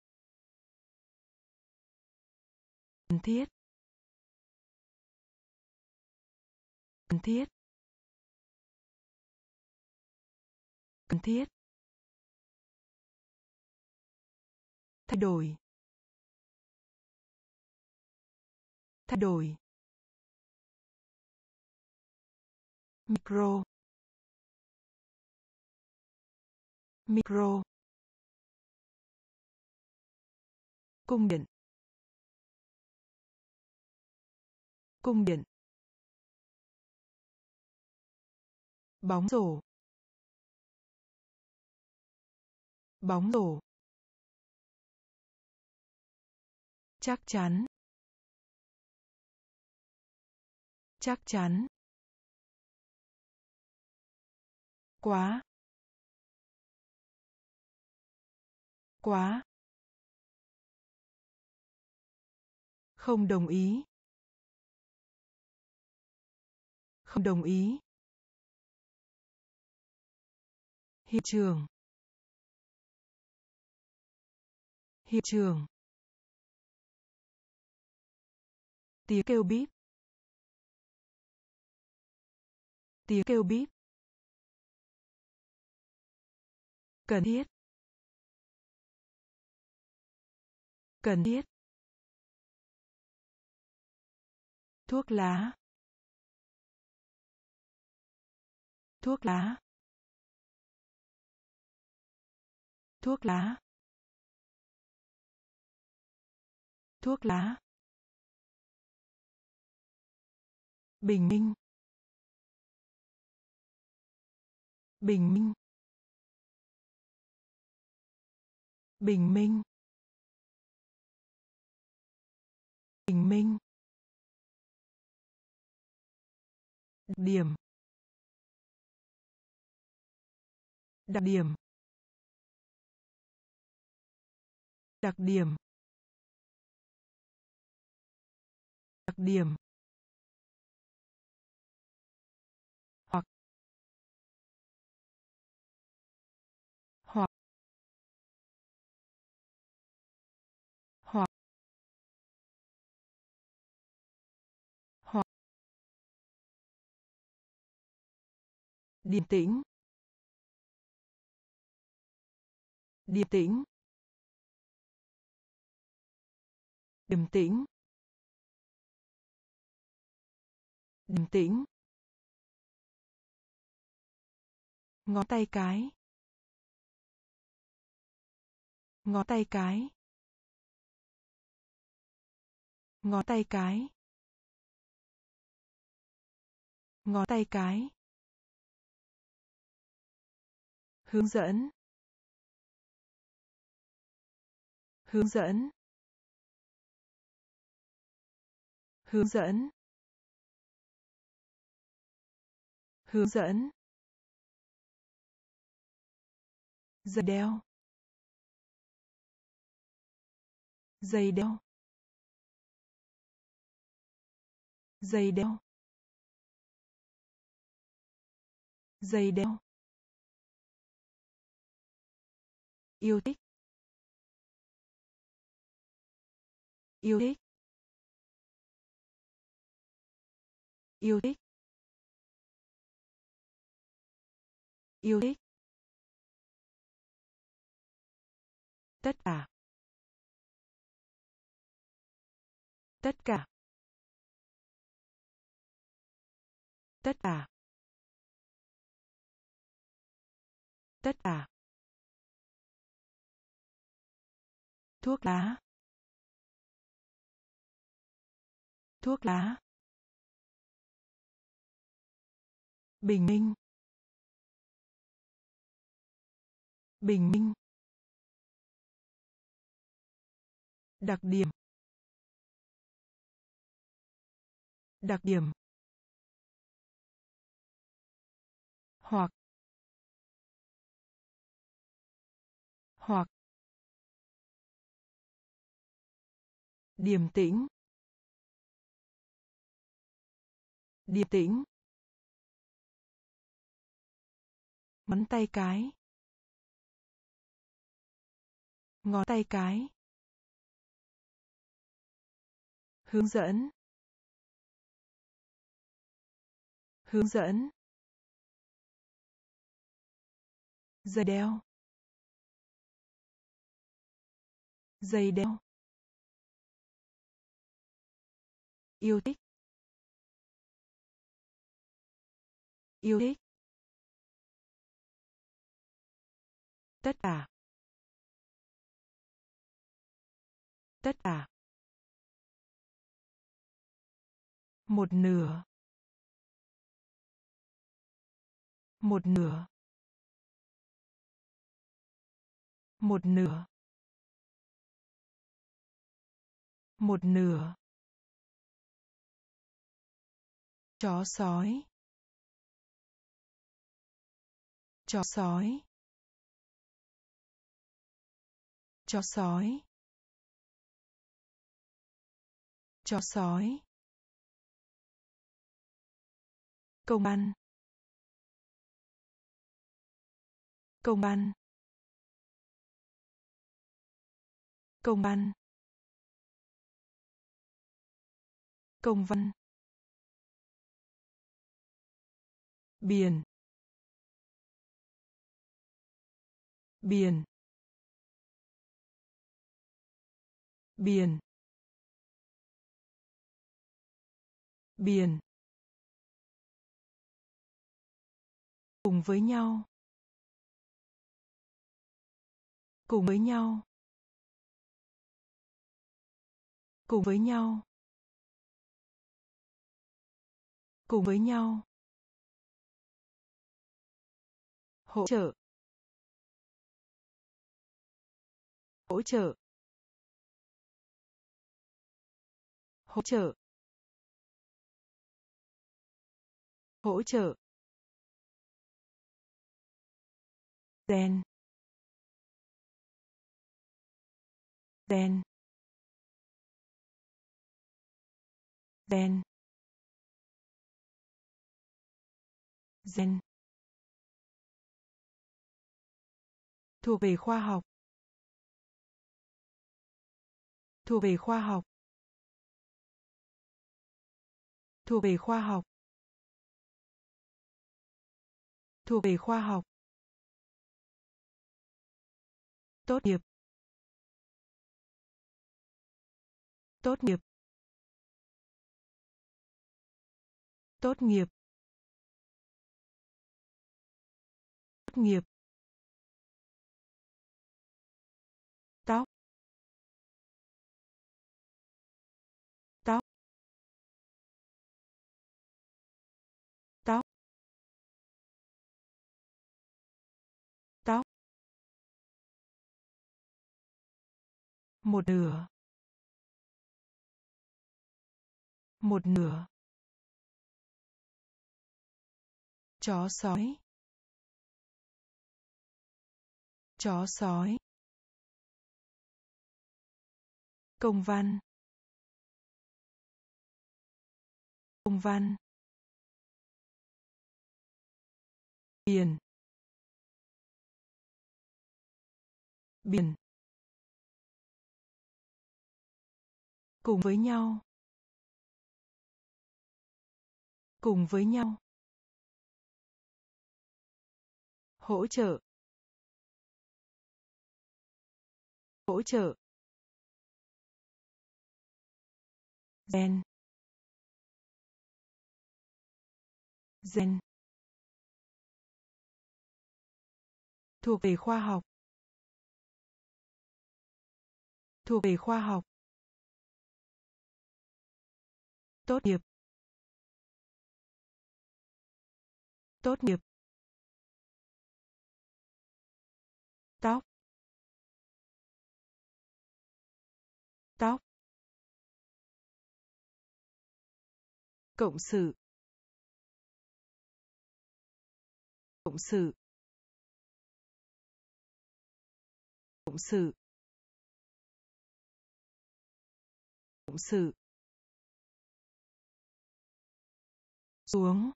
Cần thiết. Cần thiết. Cần thiết. Thay đổi. Thay đổi. Micro. Micro. Cung điện. Cung điện. Bóng rổ. Bóng rổ. Chắc chắn. Chắc chắn. Quá. Quá. Không đồng ý. Không đồng ý. Hiệu trường. Hiệu trường. Tiếng kêu bíp. Tiếng kêu bíp. Cần thiết. Cần thiết. Thuốc lá. Thuốc lá. thuốc lá, thuốc lá, bình minh, bình minh, bình minh, bình minh, đặc điểm, đặc điểm, đặc điểm, đặc điểm, hoặc, hoặc, hoặc, hoặc, điềm tĩnh, điềm tĩnh, điềm tĩnh, điềm tĩnh, ngón tay cái, ngón tay cái, ngón tay cái, ngón tay cái, hướng dẫn, hướng dẫn, hướng dẫn, hướng dẫn, dây đeo, dây đeo, dây đeo, dây đeo, yêu thích, yêu thích, yêu thích, yêu thích, tất cả, tất cả, tất cả, tất cả, thuốc lá, thuốc lá, bình minh, bình minh, đặc điểm, đặc điểm, hoặc, hoặc, điềm tĩnh, điềm tĩnh, ngón tay cái, ngón tay cái, hướng dẫn, hướng dẫn, dây đeo, dây đeo, yêu thích, yêu thích, tất cả, tất cả, một nửa, một nửa, một nửa, một nửa, chó sói, chó sói, chó sói, chó sói, công ăn, công ăn, công ăn, công văn, biển, biển, biển, biển, cùng với nhau, Cùng với nhau. Cùng với nhau. Cùng với nhau. Hỗ trợ. Hỗ trợ. Hỗ trợ. Hỗ trợ. Rèn. Rèn. Rèn. Rèn. Thuộc về khoa học. Thuộc về khoa học. Thuộc về khoa học. Thuộc về khoa học. Tốt nghiệp. Tốt nghiệp. Tốt nghiệp. Tốt nghiệp. Tóc. Tóc. Tóc. Tóc. Một nửa. Một nửa. Chó sói. Chó sói. Công văn. Công văn. Biển. Biển. Cùng với nhau. Cùng với nhau. Hỗ trợ. Hỗ trợ. Rèn. Rèn. Thuộc về khoa học. Thuộc về khoa học. Tốt nghiệp. Tốt nghiệp. Tóc. Tóc. Cộng sự. Cộng sự. Cộng sự. Cộng sự. Xuống.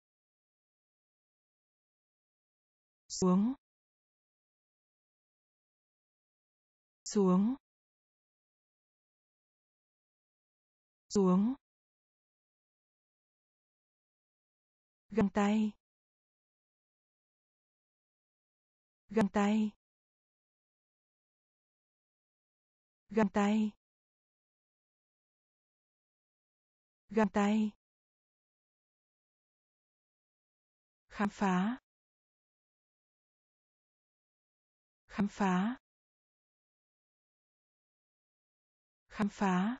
Xuống. Xuống. Xuống. Găng tay. Găng tay. Găng tay. Găng tay. Khám phá. Khám phá. Khám phá.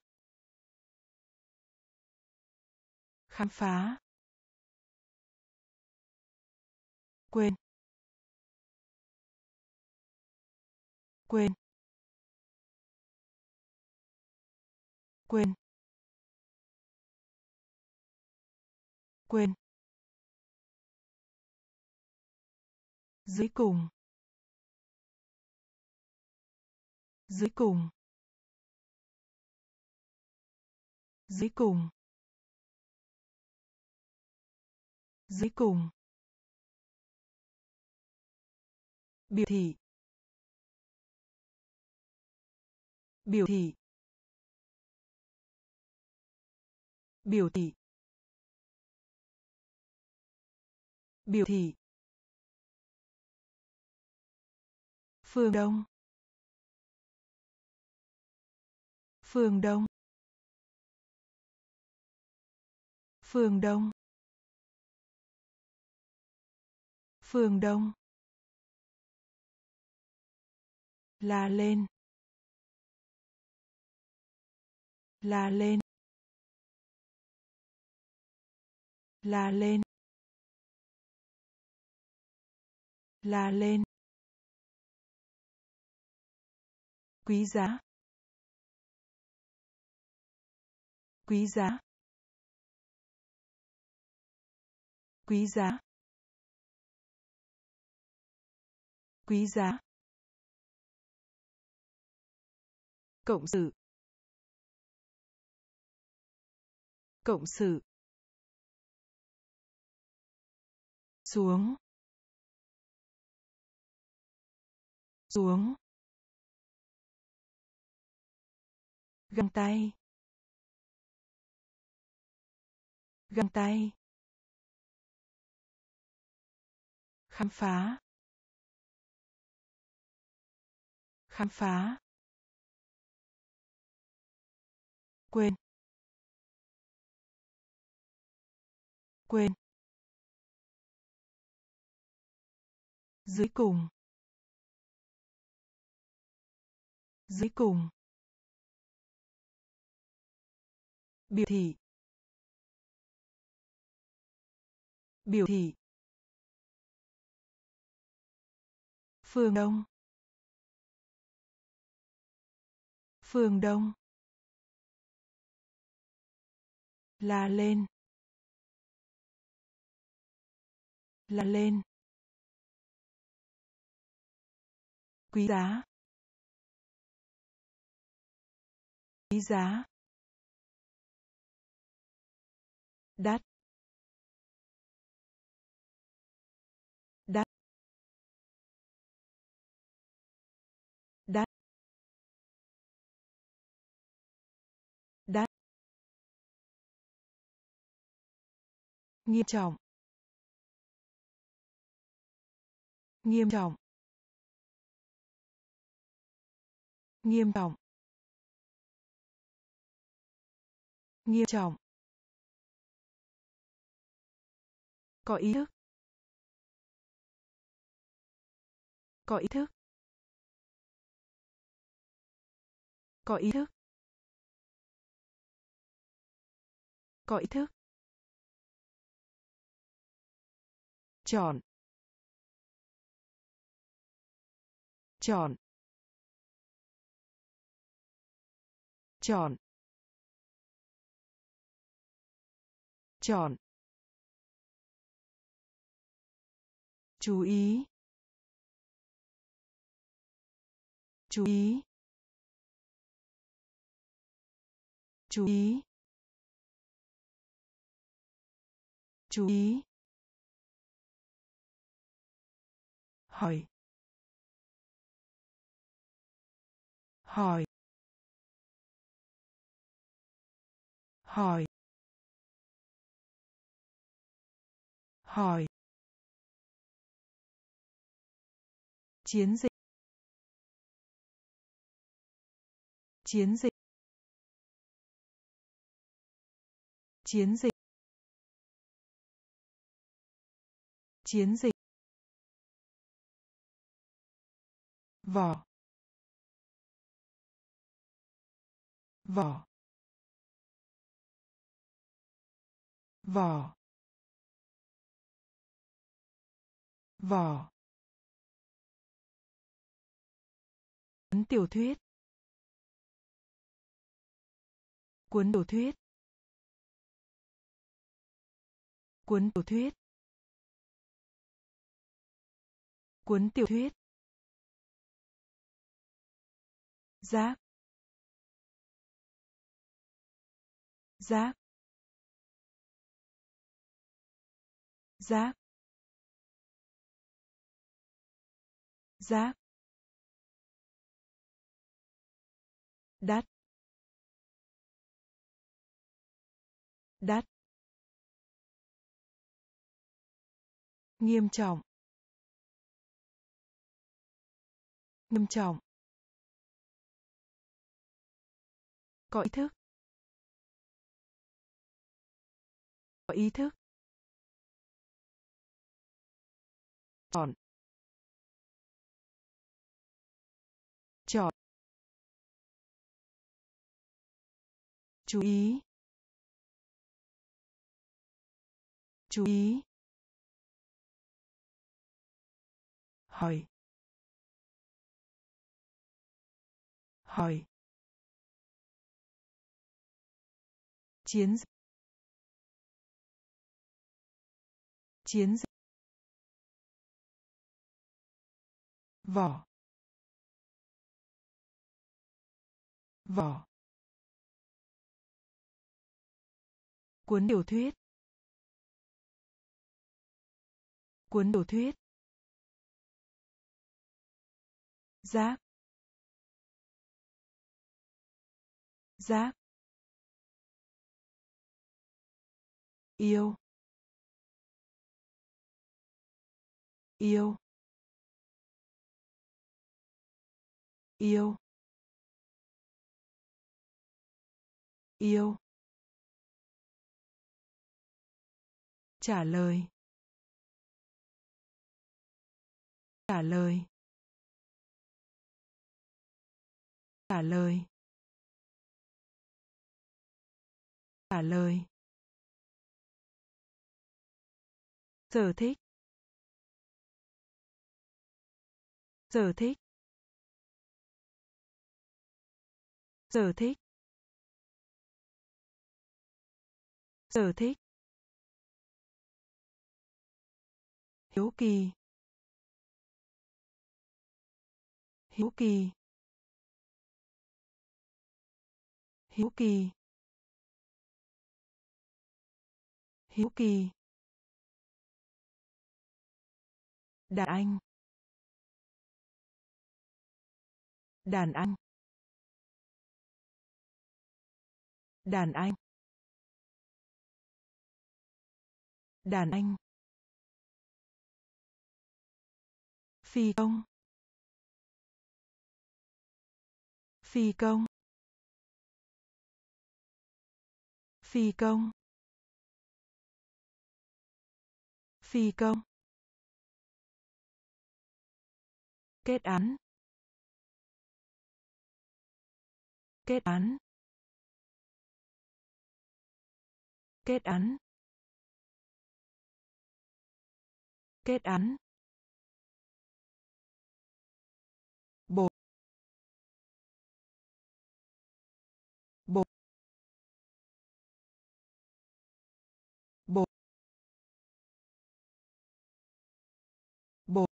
Khám phá. Quên. Quên. Quên. Quên. Dưới cùng. Dưới cùng. Dưới cùng. Dưới cùng. Biểu thị. Biểu thị. Biểu thị. Biểu thị. Phương Đông. Phương Đông. Phương Đông. Phương Đông. La lên. La lên. La lên. La lên. Quý giá. Quý giá. Quý giá. Quý giá. Cộng sự. Cộng sự. Xuống. Xuống. Găng tay. Găng tay. Khám phá. Khám phá. Quên. Quên. Dưới cùng. Dưới cùng. Biểu thị. Biểu thị. Phương Đông. Phương Đông. La lên. La lên. Quý giá. Quý giá. Đắt. Đắt. Đắt. Đắt. Nghiêm trọng. Nghiêm trọng. Nghiêm trọng. Nghiêm trọng. Có ý thức. Có ý thức. Có ý thức. Có ý thức. Chọn. Chọn. Chọn. Chọn. Chú ý. Chú ý. Chú ý. Chú ý. Hỏi. Hỏi. Hỏi. Hỏi. Chiến dịch. Chiến dịch. Chiến dịch. Chiến dịch. Vỏ. Vỏ. Vỏ. Vỏ. Cuốn tiểu thuyết. Cuốn tiểu thuyết. Cuốn tiểu thuyết. Cuốn tiểu thuyết. Giác. Giác. Giác. Giác. Đắt. Đắt. Nghiêm trọng. Nghiêm trọng. Có ý thức. Có ý thức. Chọn. chọn, chú ý, chú ý, hỏi, hỏi, chiến dịch, chiến dịch, vỏ, vỏ, cuốn tiểu thuyết, cuốn tiểu thuyết, giác, giác, yêu, yêu, yêu, yêu, trả lời, trả lời, trả lời, trả lời, sở thích, sở thích, sở thích, sở thích, hiếu kỳ, hiếu kỳ, hiếu kỳ, hiếu kỳ, đàn anh, đàn anh, đàn anh, đàn anh, phi công, phi công, phi công, phi công, kết án, kết án, kết án, kết án, bộ, bộ, bộ, bộ,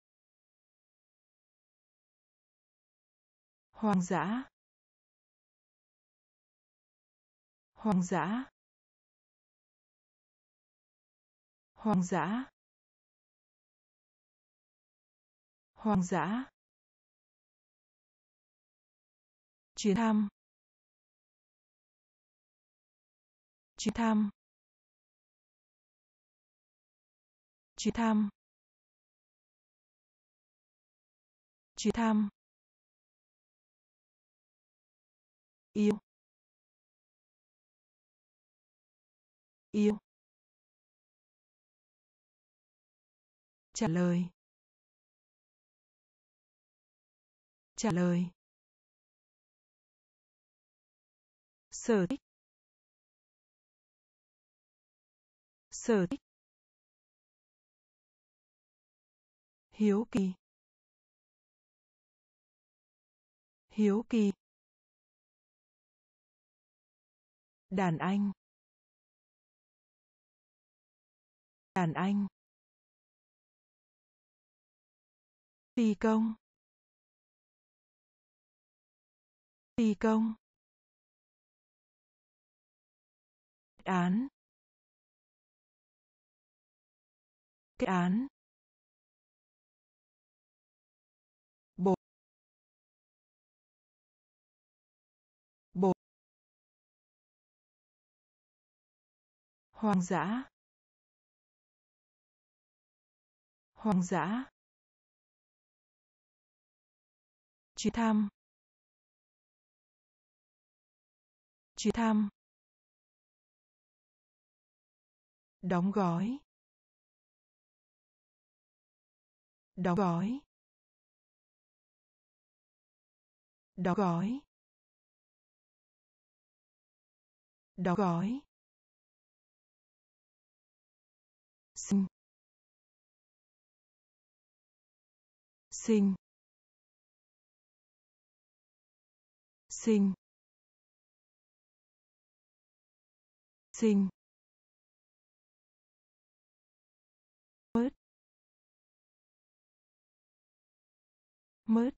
hoang dã, hoang dã, hoang dã, hoang dã, chuyến thăm, chuyến thăm, chuyến thăm, chuyến thăm, yêu, yêu, trả lời, trả lời, sở thích, sở thích, hiếu kỳ, hiếu kỳ, đàn anh, đàn anh, phi công, phi công, kết án, kết án, bộ, bộ, hoang dã, hoang dã, chuyến thăm, chuyến thăm, đóng gói, đóng gói, đóng gói, đóng gói, sinh, sinh, sinh, sinh, mất, mất,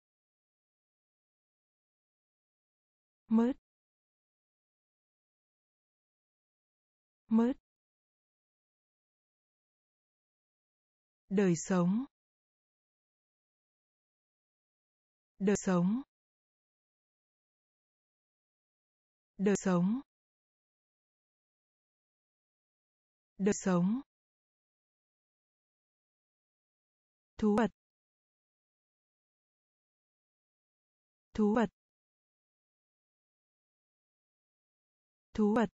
mất, mất, đời sống, đời sống, đời sống, đời sống, thú vật, thú vật, thú vật,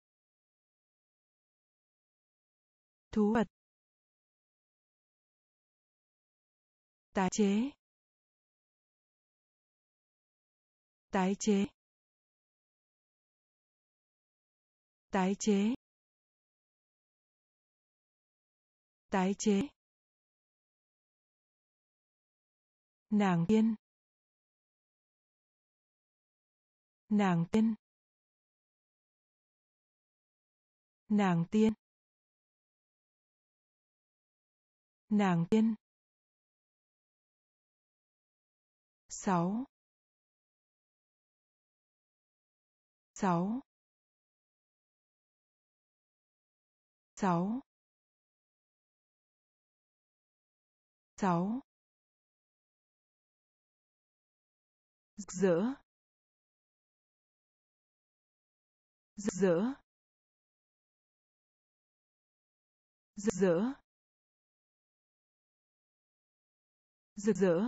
thú vật, tái chế, tái chế, tái chế, tái chế, nàng tiên, nàng tiên, nàng tiên, nàng tiên, sáu, sáu, sáu, sáu, rực rỡ, rực rỡ, rực rỡ, rực rỡ,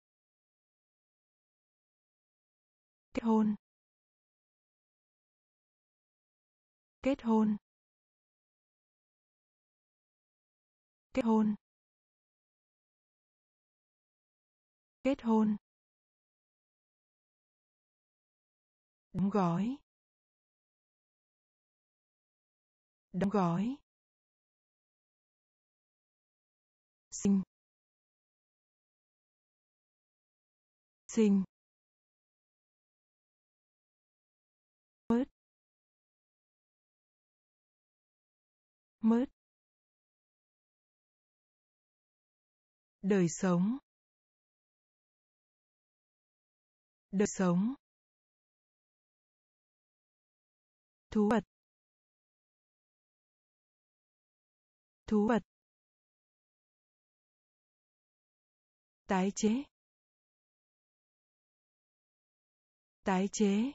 kết hôn, kết hôn, kết hôn, kết hôn, đóng gói, đóng gói, sinh, sinh, mất, mất, đời sống, đời sống, thú vật, thú vật, tái chế, tái chế,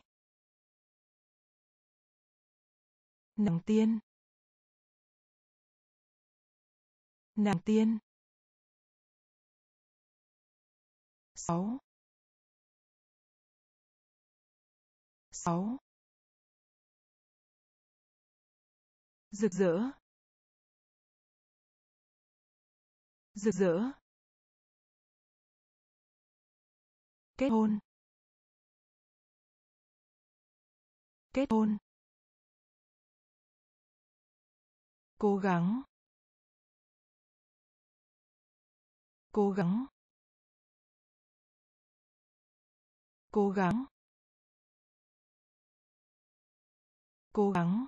nàng tiên, nàng tiên, sáu, sáu, rực rỡ, rực rỡ, kết hôn, kết hôn, cố gắng, cố gắng, cố gắng, cố gắng,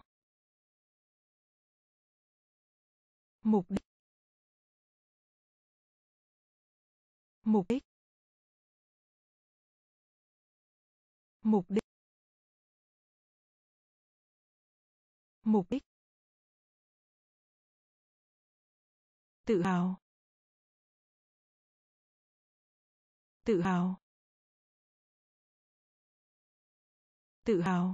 mục đích, mục đích, mục đích, mục đích, tự hào, tự hào, tự hào,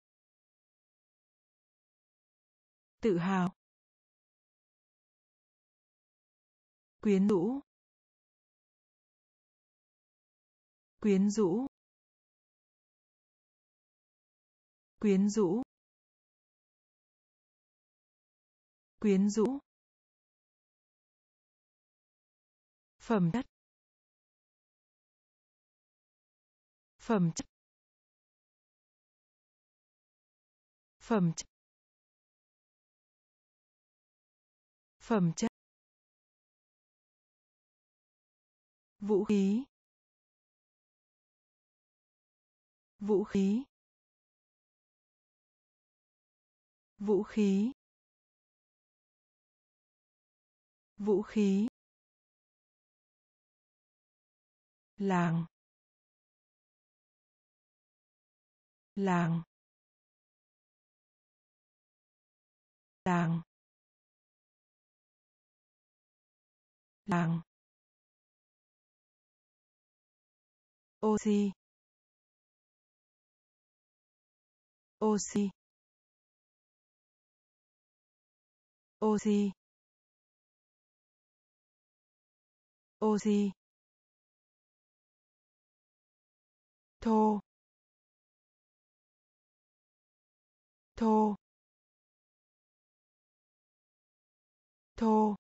tự hào, quyến rũ, quyến rũ, quyến rũ, quyến rũ, phẩm chất, Phẩm chất. Phẩm chất. Phẩm chất. Vũ khí. Vũ khí. Vũ khí. Vũ khí. Làng. Làng. Làng. Làng. Oxy. Oxy. Oxy. Oxy. Thô. Thô. Thô.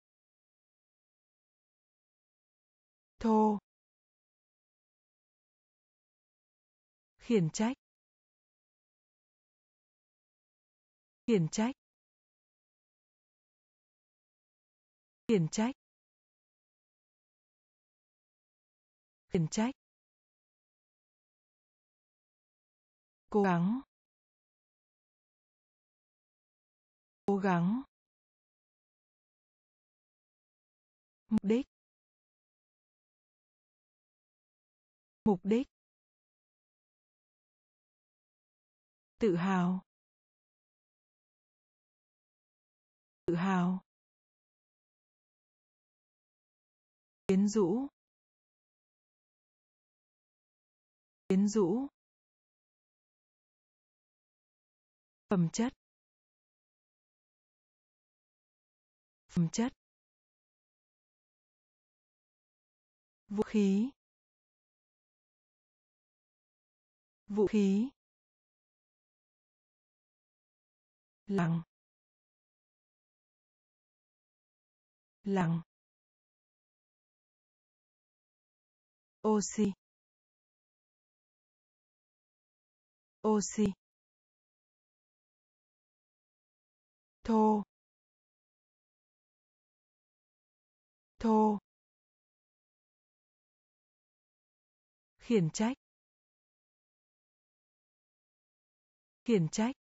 Thô. Khiển trách. Khiển trách. Khiển trách. Khiển trách. Cố gắng. Cố gắng. Mục đích. Mục đích. Tự hào. Tự hào. Quyến rũ. Quyến rũ. Phẩm chất. Phẩm chất. Vũ khí. Vũ khí. Làng. Làng. Oxy. Oxy. Thô. Thô. Khiển trách. Khiển trách.